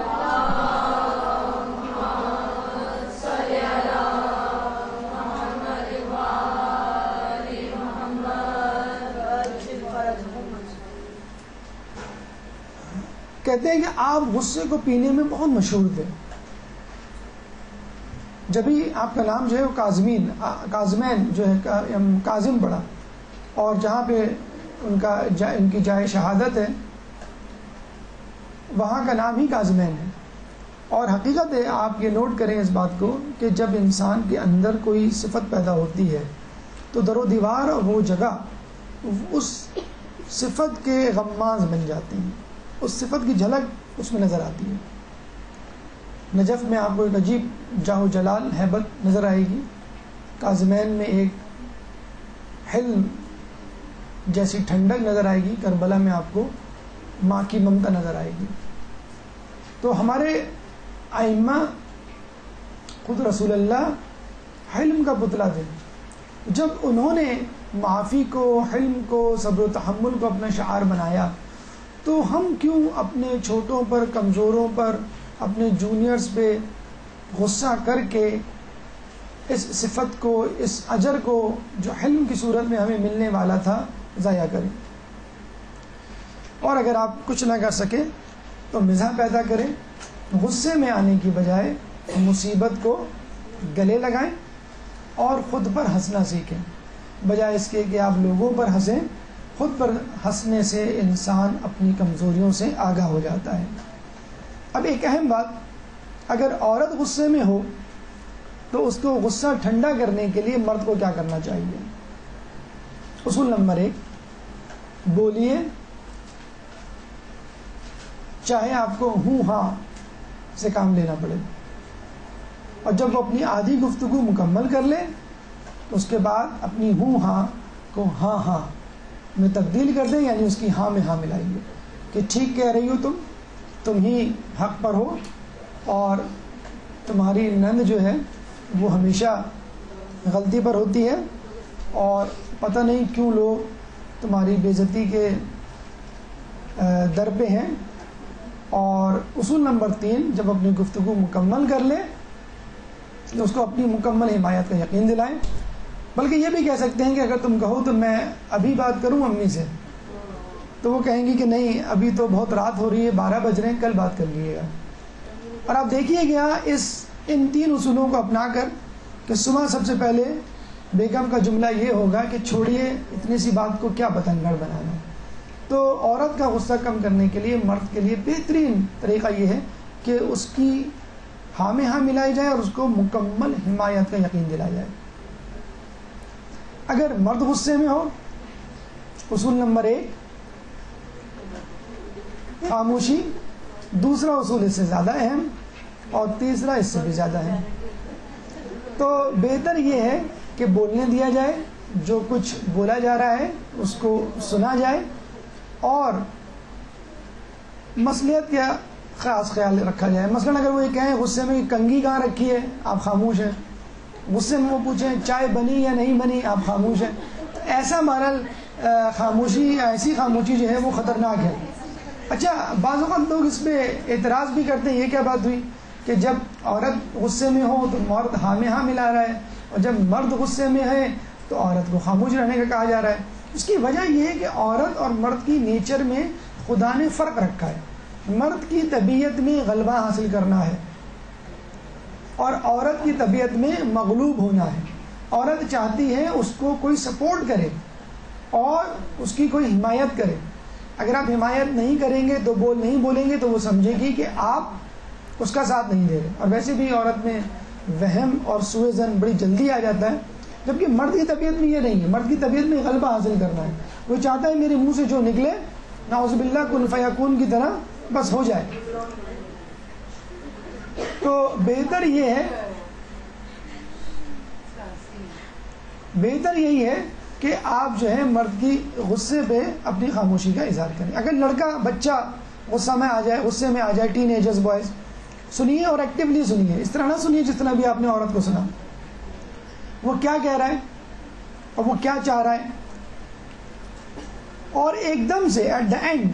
کہتے ہیں کہ آپ غصے کو پینے میں بہت مشہور تھے. جبھی آپ کا نام جو ہے وہ کاظمین کاظمین جو ہے کاظم پڑا, اور جہاں پہ ان کا جا ان کی جائے شہادت ہے وہاں کا نام ہی کاظمین ہے. اور حقیقت ہے, آپ یہ نوٹ کریں اس بات کو, کہ جب انسان کے اندر کوئی صفت پیدا ہوتی ہے تو در و دیوار اور وہ جگہ اس صفت کے غماز بن جاتی ہیں, اس صفت کی جھلک اس میں نظر آتی ہے. نجف میں آپ کو ایک عجیب جاہ و جلال ہیبت نظر آئے گی, کاظمین میں ایک حلم جیسی ٹھنڈک نظر آئے گی, کربلا میں آپ کو ماں کی ممتا نظر آئے گی. تو ہمارے ائمہ خود رسول اللہ حلم کا پتلا تھے. جب انہوں نے معافی کو, حلم کو, صبر و تحمل کو اپنا شعار بنایا, تو ہم کیوں اپنے چھوٹوں پر, کمزوروں پر, اپنے جونیئرز پہ غصہ کر کے اس صفت کو, اس اجر کو جو حلم کی صورت میں ہمیں ملنے والا تھا ضائع کریں. اور اگر آپ کچھ نہ کر سکیں تو مزاح پیدا کریں, غصے میں آنے کی بجائے مصیبت کو گلے لگائیں اور خود پر ہنسنا سیکھیں, بجائے اس کے کہ آپ لوگوں پر ہنسیں. خود پر ہنسنے سے انسان اپنی کمزوریوں سے آگاہ ہو جاتا ہے. اب ایک اہم بات, اگر عورت غصے میں ہو تو اس کو غصہ ٹھنڈا کرنے کے لیے مرد کو کیا کرنا چاہیے؟ اصول نمبر ایک, بولیے چاہے آپ کو ہوں ہاں سے کام لینا پڑے, اور جب وہ اپنی آدھی گفتگو مکمل کر لے تو اس کے بعد اپنی ہوں ہاں کو ہاں ہاں میں تبدیل کر دیں, یعنی اس کی ہاں میں ہاں ملائیے کہ ٹھیک کہہ رہی ہو تم, تم ہی حق پر ہو, اور تمہاری نند جو ہے وہ ہمیشہ غلطی پر ہوتی ہے, اور پتہ نہیں کیوں لوگ تمہاری بے عزتی کے در پہ ہیں. اور اصول نمبر تین, جب اپنی گفتگو مکمل کر لے تو اس کو اپنی مکمل حمایت کا یقین دلائیں. بلکہ یہ بھی کہہ سکتے ہیں کہ اگر تم کہو تو میں ابھی بات کروں امی سے, تو وہ کہیں گی کہ نہیں ابھی تو بہت رات ہو رہی ہے, بارہ بج رہے ہیں, کل بات کر لیجیے گا. اور آپ دیکھیے گا اس ان تین اصولوں کو اپنا کر کہ صبح سب سے پہلے بیگم کا جملہ یہ ہوگا کہ چھوڑیے اتنی سی بات کو کیا پتنگڑ بنانا. تو عورت کا غصہ کم کرنے کے لیے مرد کے لیے بہترین طریقہ یہ ہے کہ اس کی ہاں میں ہاں ملائی جائے اور اس کو مکمل حمایت کا یقین دلایا جائے. اگر مرد غصے میں ہو, اصول نمبر ایک خاموشی, دوسرا اصول اس سے زیادہ اہم, اور تیسرا اس سے بھی زیادہ اہم. تو بہتر یہ ہے کہ بولنے دیا جائے, جو کچھ بولا جا رہا ہے اس کو سنا جائے, اور مصلحت کا خاص خیال رکھا جائے. مثلا اگر وہ یہ کہیں غصے میں کنگھی کہاں رکھی ہے, آپ خاموش ہیں. غصے میں وہ پوچھیں چائے بنی یا نہیں بنی, آپ خاموش ہیں. ایسا مارل خاموشی, ایسی خاموشی جو ہے وہ خطرناک ہے. اچھا, بعض اوقات لوگ اس پہ اعتراض بھی کرتے ہیں, یہ کیا بات ہوئی کہ جب عورت غصے میں ہو تو مرد ہاں میں ہاں ملا رہا ہے, اور جب مرد غصے میں ہے تو عورت کو خاموش رہنے کا کہا جا رہا ہے. اس کی وجہ یہ ہے کہ عورت اور مرد کی نیچر میں خدا نے فرق رکھا ہے. مرد کی طبیعت میں غلبہ حاصل کرنا ہے, اور عورت کی طبیعت میں مغلوب ہونا ہے. عورت چاہتی ہے اس کو کوئی سپورٹ کرے اور اس کی کوئی حمایت کرے. اگر آپ حمایت نہیں کریں گے تو بول نہیں بولیں گے تو وہ سمجھے گی کہ آپ اس کا ساتھ نہیں دے رہے. اور ویسے بھی عورت میں وہم اور سوء ظن بڑی جلدی آ جاتا ہے, جبکہ مرد کی طبیعت میں یہ نہیں ہے. مرد کی طبیعت میں غلبہ حاصل کرنا ہے. وہ چاہتا ہے میرے منہ سے جو نکلے نعوذ باللہ کن فیکون کی طرح بس ہو جائے. تو بہتر یہ ہے بہتر یہی ہے کہ آپ جو ہے مرد کی غصے پہ اپنی خاموشی کا اظہار کریں. اگر لڑکا بچہ غصہ میں آ جائے غصے میں آ جائے ٹین ایجرز بوائز, سنیے اور ایکٹیولی سنیے. اس طرح نہ سنیے جس طرح بھی آپ نے عورت کو سنا. وہ کیا کہہ رہا ہے اور وہ کیا چاہ رہا ہے, اور ایک دم سے ایٹ دا اینڈ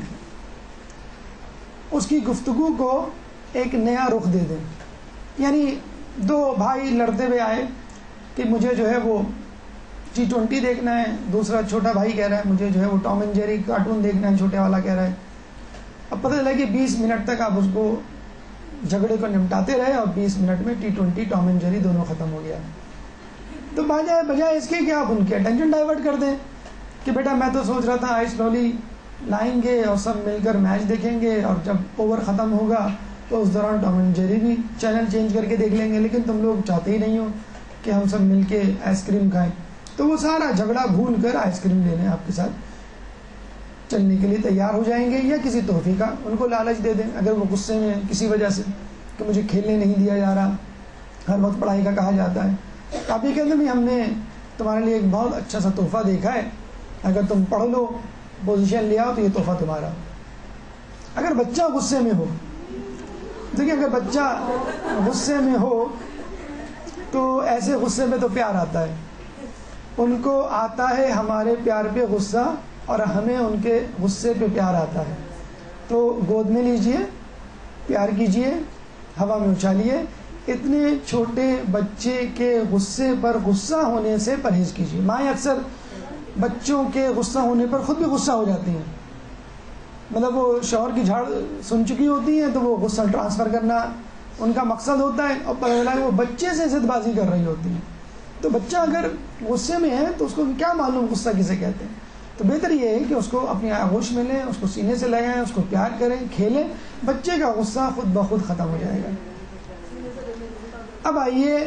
اس کی گفتگو کو ایک نیا رخ دے دیں. یعنی دو بھائی لڑتے ہوئے آئے کہ مجھے جو ہے وہ ٹی ٹوینٹی دیکھنا ہے, دوسرا چھوٹا بھائی کہہ رہا ہے مجھے جو ہے وہ ٹام اینڈ جیری کارٹون دیکھنا ہے, چھوٹے والا کہہ رہا ہے. اب پتہ چلا کہ بیس منٹ تک آپ اس کو جھگڑے کو نمٹاتے رہے اور بیس منٹ میں T twenty Tom and Jerry دونوں ختم ہو گیا. تو بجائے بجائے اس کے کہ آپ ان کے اٹینشن ڈائیورٹ کر دیں کہ بیٹا میں تو سوچ رہا تھا آئس لولی لائیں گے اور سب مل کر میچ دیکھیں گے اور جب اوور ختم ہوگا تو اس دوران ٹام اینڈ جیری بھی چینل چینج کر کے دیکھ لیں گے، لیکن تم لوگ چاہتے ہی نہیں ہو کہ ہم سب مل کے آئس کریم کھائیں. تو وہ سارا جھگڑا بھول کر آئس کریم لینے آپ کے ساتھ چلنے کے لیے تیار ہو جائیں گے، یا کسی تحفے کا ان کو لالچ دے دیں اگر وہ غصے میں کسی وجہ سے کہ مجھے کھیلنے نہیں دیا جا رہا، ہر وقت پڑھائی کا کہا جاتا ہے. آپ یہ کہتے ہیں بھی ہم نے تمہارے لیے ایک بہت اچھا سا تحفہ دیکھا ہے، اگر تم پڑھ لو پوزیشن لے آؤ تو یہ تحفہ تمہارا. اگر بچہ غصے میں ہو، دیکھیں اگر بچہ غصے میں ہو تو ایسے غصے میں تو پیار آتا ہے، ان کو آتا ہے ہمارے پیار پہ غصہ اور ہمیں ان کے غصے پہ پیار آتا ہے. تو گود میں لیجئے، پیار کیجئے، ہوا میں اچھالیے. اتنے چھوٹے بچے کے غصے پر غصہ ہونے سے پرہیز کیجیے. مائیں اکثر بچوں کے غصہ ہونے پر خود بھی غصہ ہو جاتی ہیں، مطلب وہ شوہر کی جھاڑ سن چکی ہوتی ہیں تو وہ غصہ ٹرانسفر کرنا ان کا مقصد ہوتا ہے، اور پتہ چلا کہ وہ بچے سے ضد بازی کر رہی ہوتی ہیں. تو بچہ اگر غصے میں ہے تو اس کو کیا معلوم غصہ کسے کہتے ہیں. تو بہتر یہ ہے کہ اس کو اپنی آغوش میں لیں، اس کو سینے سے لگائیں، اس کو پیار کریں، کھیلیں، بچے کا غصہ خود بخود ختم ہو جائے گا. اب آئیے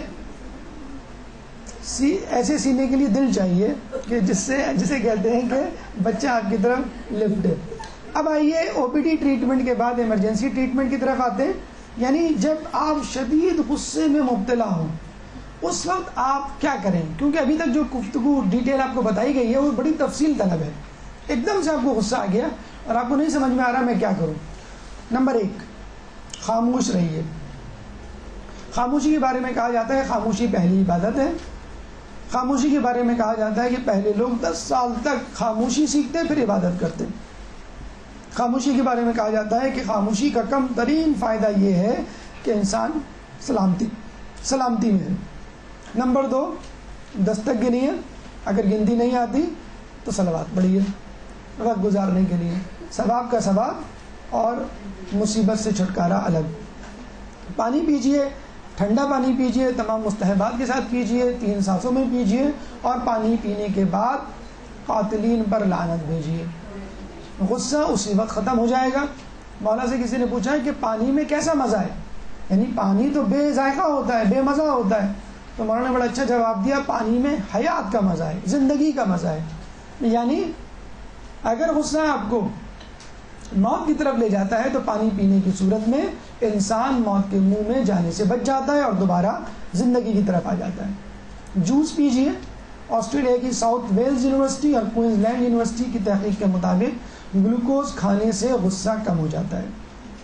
سی ایسے سینے کے لیے دل چاہیے کہ جس سے جسے کہتے ہیں کہ بچہ آپ کی طرف لفٹ ہے. اب آئیے او پی ڈی ٹریٹمنٹ کے بعد ایمرجنسی ٹریٹمنٹ کی طرف آتے ہیں. یعنی جب آپ شدید غصے میں مبتلا ہوں اس وقت آپ کیا کریں، کیونکہ ابھی تک جو گفتگو ڈیٹیل آپ کو بتائی گئی ہے وہ بڑی تفصیل طلب ہے. ایک دم سے آپ کو غصہ آ گیا اور آپ کو نہیں سمجھ میں آ رہا میں کیا کروں. نمبر ایک، خاموش رہیے. خاموشی کے بارے میں کہا جاتا ہے خاموشی پہلی عبادت ہے. خاموشی کے بارے میں کہا جاتا ہے کہ پہلے لوگ دس سال تک خاموشی سیکھتے پھر عبادت کرتے. خاموشی کے بارے میں کہا جاتا ہے کہ خاموشی کا کم ترین فائدہ یہ ہے کہ انسان سلامتی سلامتی میں ہے. نمبر دو، دستک گنی ہے، اگر گنتی نہیں آتی تو صلوات پڑھیے وقت گزارنے کے لیے، ثواب کا ثواب اور مصیبت سے چھٹکارا الگ. پانی پیجئے، ٹھنڈا پانی پیجئے، تمام مستحبات کے ساتھ پیجئے، تین سانسوں میں پیجئے، اور پانی پینے کے بعد قاتلین پر لعنت بھیجئے. غصہ اسی وقت ختم ہو جائے گا. مولا سے کسی نے پوچھا ہے کہ پانی میں کیسا مزہ ہے، یعنی پانی تو بے ذائقہ ہوتا ہے، بے مزہ ہوتا ہے. تو مولانا نے بڑا اچھا جواب دیا، پانی میں حیات کا مزہ ہے، زندگی کا مزہ ہے. یعنی اگر غصہ آپ کو موت کی طرف لے جاتا ہے تو پانی پینے کی صورت میں انسان موت کے منہ میں جانے سے بچ جاتا ہے اور دوبارہ زندگی کی طرف آ جاتا ہے. جوس پیجئے. آسٹریلیا کی ساؤتھ ویلز یونیورسٹی اور کوئنز لینڈ یونیورسٹی کی تحقیق کے مطابق گلوکوز کھانے سے غصہ کم ہو جاتا ہے.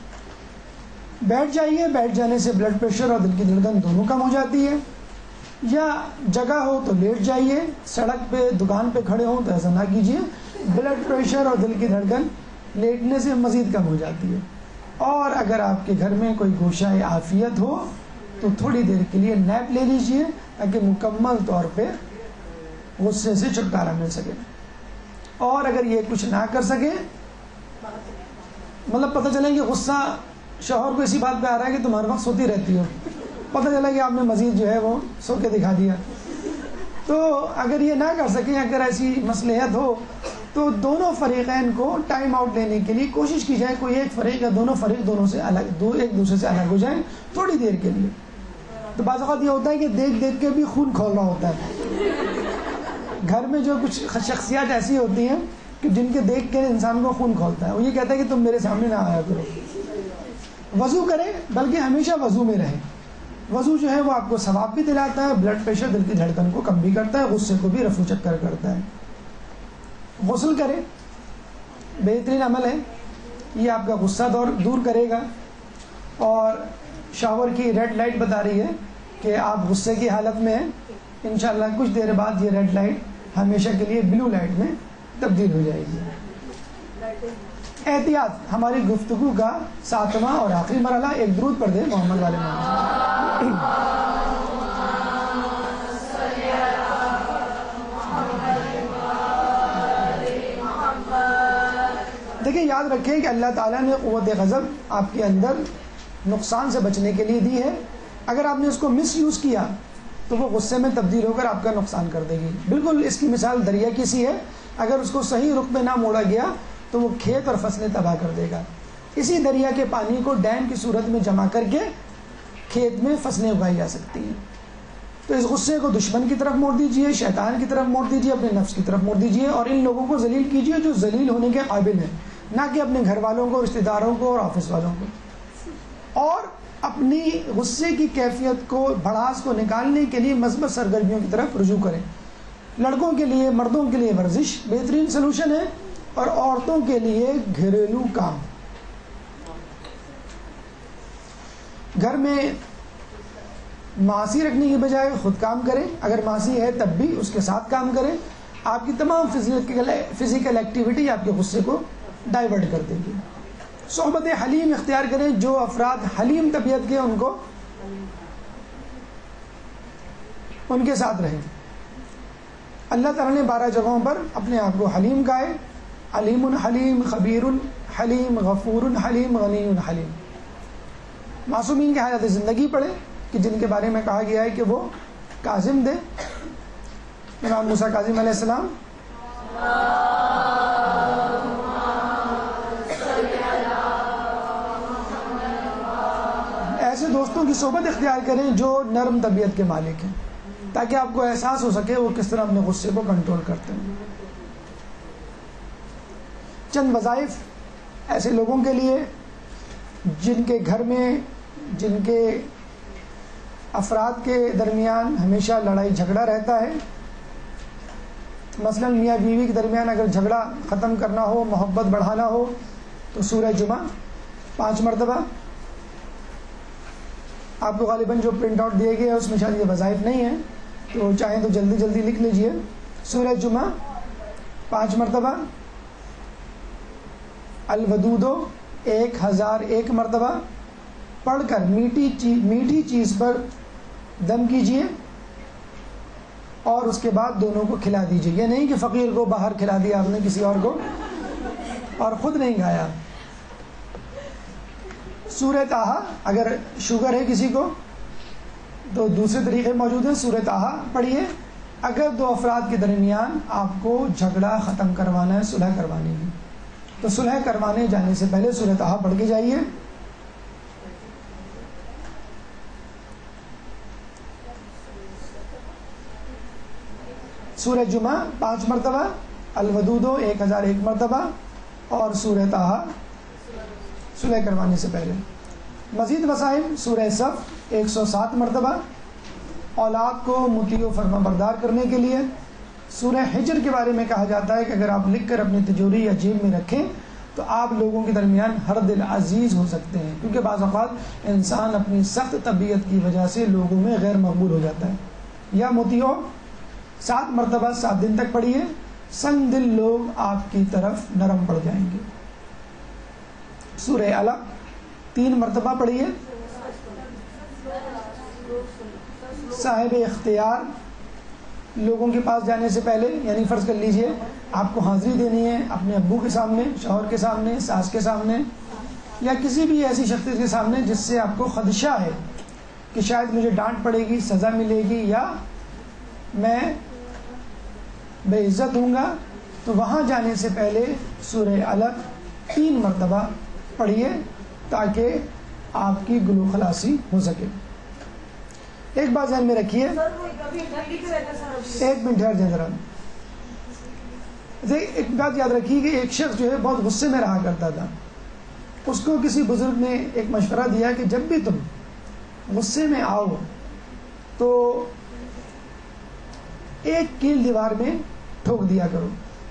بیٹھ جائیے، بیٹھ جانے سے بلڈ پریشر اور دل کی دھڑکن دونوں کم ہو جاتی ہے. یا جگہ ہو تو لیٹ جائیے، سڑک پہ دکان پہ کھڑے ہوں تو ایسا نہ کیجیے، بلڈ پریشر اور دل کی دھڑکن لیٹنے سے مزید کم ہو جاتی ہے. اور اگر آپ کے گھر میں کوئی گوشہ عافیت ہو تو تھوڑی دیر کے لیے نیپ لے لیجیے تاکہ مکمل طور پہ غصے سے چھٹکارا مل سکے. اور اگر یہ کچھ نہ کر سکے، مطلب پتہ چلے کہ غصہ شوہر کو اسی بات پہ آ رہا ہے کہ تم ہر وقت سوتی رہتی ہو، پتہ چلا کہ آپ نے مزید جو ہے وہ سو کے دکھا دیا، تو اگر یہ نہ کر سکیں، اگر ایسی مصلحت ہو تو دونوں فریقین کو ٹائم آؤٹ لینے کے لیے کوشش کی جائے. کوئی ایک فریق یا دونوں فریق دونوں سے الگ دو ایک دوسرے سے الگ ہو جائیں تھوڑی دیر کے لیے. تو بعض اوقات یہ ہوتا ہے کہ دیکھ دیکھ کے بھی خون کھول رہا ہوتا ہے. گھر میں جو کچھ شخصیات ایسی ہوتی ہیں کہ جن کے دیکھ کے انسان کو خون کھولتا ہے، وہ یہ کہتا ہے کہ تم میرے سامنے نہ آیا کرو. وضو کریں، بلکہ ہمیشہ وضو میں رہیں. وضو جو ہے وہ آپ کو ثواب بھی دلاتا ہے، بلڈ پریشر دل کی دھڑکن کو کم بھی کرتا ہے، غصے کو بھی رفو چکر کرتا ہے. غسل کریں، بہترین عمل ہے، یہ آپ کا غصہ دور دور کرے گا. اور شاور کی ریڈ لائٹ بتا رہی ہے کہ آپ غصے کی حالت میں ہیں، انشاءاللہ کچھ دیر بعد یہ ریڈ لائٹ ہمیشہ کے لیے بلو لائٹ میں تبدیل ہو جائے گی. احتیاط ہماری گفتگو کا ساتواں اور آخری مرحلہ. ایک درود پڑھ دیں محمد والے محمد. دیکھیں یاد رکھیں کہ اللہ تعالیٰ نے قوت غضب آپ کے اندر نقصان سے بچنے کے لیے دی ہے. اگر آپ نے اس کو مس یوز کیا تو وہ غصے میں تبدیل ہو کر آپ کا نقصان کر دے گی. بالکل اس کی مثال دریا کی سی ہے. اگر اس کو صحیح رخ میں نہ موڑا گیا تو وہ کھیت اور فصلیں تباہ کر دے گا. اسی دریا کے پانی کو ڈیم کی صورت میں جمع کر کے کھیت میں فصلیں اگائی جا سکتی ہیں. تو اس غصے کو دشمن کی طرف موڑ دیجئے, شیطان کی طرف موڑ دیجئے, اپنے نفس کی طرف موڑ دیجئے, اور ان لوگوں کو ذلیل کیجئے جو ذلیل ہونے کے قابل ہیں, نہ کہ اپنے گھر والوں کو, رشتہ داروں کو اور آفس والوں کو. اور اپنی غصے کی کیفیت کو, بھڑاس کو نکالنے کے لیے مثبت سرگرمیوں کی طرف رجوع کریں. لڑکوں کے لیے, مردوں کے لیے ورزش بہترین سلوشن ہے, اور عورتوں کے لیے گھریلو کام. گھر میں معاصی رکھنے کی بجائے خود کام کریں. اگر معاصی ہے تب بھی اس کے ساتھ کام کریں. آپ کی تمام فزیکل ایکٹیویٹی آپ کے غصے کو ڈائیورٹ کر دے گی. صحبت حلیم اختیار کریں. جو افراد حلیم طبیعت کے ان کو ان کے ساتھ رہیں. اللہ تعالیٰ نے بارہ جگہوں پر اپنے آپ کو حلیم کہا ہے. علیم حلیم, خبیر حلیم, غفور حلیم, غنی حلیم. معصومین کی حالت زندگی پڑھیں کہ جن کے بارے میں کہا گیا ہے کہ وہ کاظم دے. امام موسیٰ کاظم علیہ السلام, ایسے دوستوں کی صحبت اختیار کریں جو نرم طبیعت کے مالک ہیں, تاکہ آپ کو احساس ہو سکے وہ کس طرح اپنے غصے کو کنٹرول کرتے ہیں. چند وظائف ایسے لوگوں کے لیے جن کے گھر میں, جن کے افراد کے درمیان ہمیشہ لڑائی جھگڑا رہتا ہے. مثلا میاں بیوی کے درمیان اگر جھگڑا ختم کرنا ہو, محبت بڑھانا ہو, تو سورہ جمعہ پانچ مرتبہ. آپ کو غالباً جو پرنٹ آؤٹ دیے گئے ہیں اس میں شاید یہ وظائف نہیں ہیں, تو چاہیں تو جلدی جلدی لکھ لیجئے. سورہ جمعہ پانچ مرتبہ, الودودو ایک ہزار ایک مرتبہ پڑھ کر میٹھی چیز میٹھی چیز پر دم کیجئے, اور اس کے بعد دونوں کو کھلا دیجئے. یہ نہیں کہ فقیر کو باہر کھلا دیا آپ نے کسی اور کو اور خود نہیں کھایا. سورہ طٰہٰ, اگر شوگر ہے کسی کو تو دوسرے طریقے موجود ہیں. سورہ طٰہٰ پڑھیے. اگر دو افراد کے درمیان آپ کو جھگڑا ختم کروانا ہے, صلح کروانی ہے, تو صلح کروانے جانے سے پہلے سورہ طٰہٰ پڑھ کے جائیے. سورہ جمعہ پانچ مرتبہ, الودودو ایک ہزار ایک مرتبہ, اور سورہ طٰہٰ صلح کروانے سے پہلے. مزید وسائل سورہ صف ایک سو سات مرتبہ, اولاد کو مطیع و فرما بردار کرنے کے لیے. سورہ حجر کے بارے میں کہا جاتا ہے کہ اگر آپ لکھ کر اپنی تجوری یا جیب میں رکھیں تو آپ لوگوں کے درمیان ہر دل عزیز ہو سکتے ہیں, کیونکہ بعض اوقات انسان اپنی سخت طبیعت کی وجہ سے لوگوں میں غیر مقبول ہو جاتا ہے. یا مطیع سات مرتبہ سات دن تک پڑھیے, سنگ دل لوگ آپ کی طرف نرم پڑ جائیں گے. سورہ علق تین مرتبہ پڑھیے. صاحب اختیار لوگوں کے پاس جانے سے پہلے, یعنی فرض کر لیجئے آپ کو حاضری دینی ہے اپنے ابو کے سامنے, شوہر کے سامنے, ساس کے سامنے, یا کسی بھی ایسی شخصیت کے سامنے جس سے آپ کو خدشہ ہے کہ شاید مجھے ڈانٹ پڑے گی, سزا ملے گی, یا میں بے عزت ہوں گا, تو وہاں جانے سے پہلے سورہ علق تین مرتبہ پڑھیے تاکہ آپ کی گلو خلاصی ہو سکے. ایک بات ذہن میں رکھیے, ایک منٹ ٹھہر جائیں ذرا. ایک بات یاد رکھیے کہ ایک شخص جو ہے بہت غصے میں رہا کرتا تھا. اس کو کسی بزرگ نے ایک مشورہ دیا کہ جب بھی تم غصے میں آؤ تو ایک کیل دیوار میں ٹھوک دیا کرو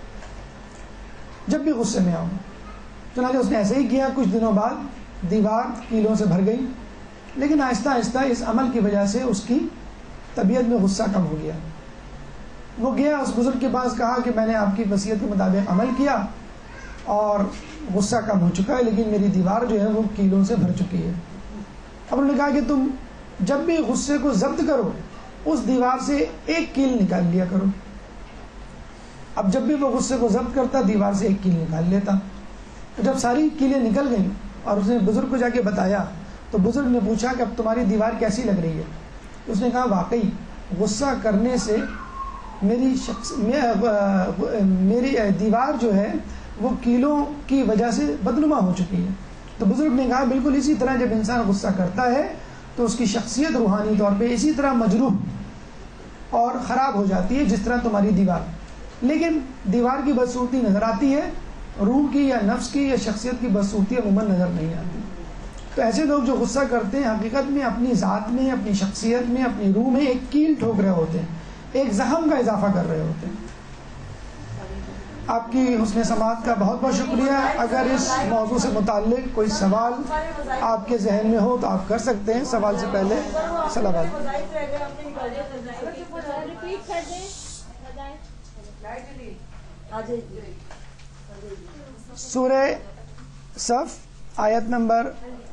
جب بھی غصے میں آؤ. چنانچہ اس نے ایسے ہی کیا. کچھ دنوں بعد دیوار کیلوں سے بھر گئی, لیکن آہستہ آہستہ اس عمل کی وجہ سے اس کی طبیعت میں غصہ کم ہو گیا. وہ گیا اس بزرگ کے پاس, کہا کہ میں نے آپ کی وصیت کے مطابق عمل کیا اور غصہ کم ہو چکا ہے, لیکن میری دیوار جو ہے وہ کیلوں سے بھر چکی ہے. اب انہوں نے کہا کہ تم جب بھی غصے کو ضبط کرو اس دیوار سے ایک کیل نکال لیا کرو. اب جب بھی وہ غصے کو ضبط کرتا دیوار سے ایک کیل نکال لیتا. جب ساری کیلیں نکل گئیں اور اس نے بزرگ کو جا کے بتایا تو بزرگ نے پوچھا کہ اب تمہاری دیوار کیسی لگ رہی ہے؟ اس نے کہا واقعی غصہ کرنے سے میری شخص میری دیوار جو ہے وہ کیلوں کی وجہ سے بدنما ہو چکی ہے۔ تو بزرگ نے کہا بالکل اسی طرح جب انسان غصہ کرتا ہے تو اس کی شخصیت روحانی طور پہ اسی طرح مجروح اور خراب ہو جاتی ہے جس طرح تمہاری دیوار۔ لیکن دیوار کی بدصورتی نظر آتی ہے، روح کی یا نفس کی یا شخصیت کی بدصورتی عموماً نظر نہیں آتی۔ تو ایسے لوگ جو غصہ کرتے ہیں حقیقت میں اپنی ذات میں، اپنی شخصیت میں، اپنی روح میں ایک کیل ٹھوک رہے ہوتے ہیں، ایک زخم کا اضافہ کر رہے ہوتے ہیں۔ آپ کی حسن سماعت کا بہت بہت شکریہ۔ اگر اس موضوع سے متعلق کوئی سوال آپ کے ذہن میں ہو تو آپ کر سکتے ہیں۔ سوال سے پہلے سلام علیکم۔ سورہ صف آیت نمبر،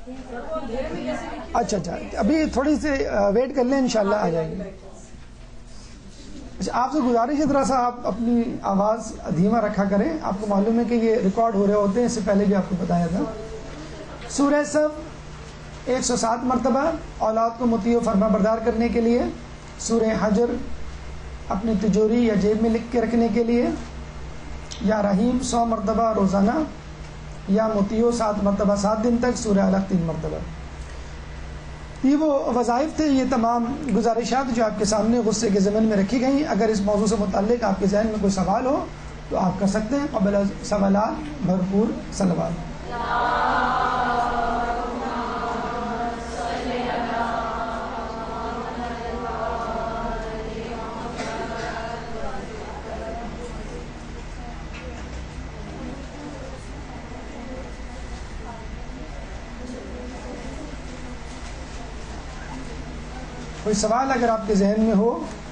اچھا اچھا ابھی تھوڑی سی ویٹ کر لیں، انشاءاللہ آ جائے گی۔ آپ سے گزارش ہے ذرا سا آپ اپنی آواز دھیما رکھا کریں، آپ کو معلوم ہے کہ یہ ریکارڈ ہو رہے ہوتے ہیں، اس سے پہلے بھی آپ کو بتایا تھا۔ سورہ صف ایک سو سات مرتبہ اولاد کو مطیع و فرما بردار کرنے کے لیے، سورہ حجر اپنی تجوری یا جیب میں لکھ کے رکھنے کے لیے، یا رحیم سو مرتبہ روزانہ، یا مطیع سات مرتبہ سات دن تک، سورہ الگ تین مرتبہ۔ یہ وہ وظائف تھے، یہ تمام گزارشات جو آپ کے سامنے غصے کے ضمن میں رکھی گئیں۔ اگر اس موضوع سے متعلق آپ کے ذہن میں کوئی سوال ہو تو آپ کر سکتے ہیں۔ قبل سوالات بھرپور صلوات۔ کوئی سوال اگر آپ کے ذہن میں ہو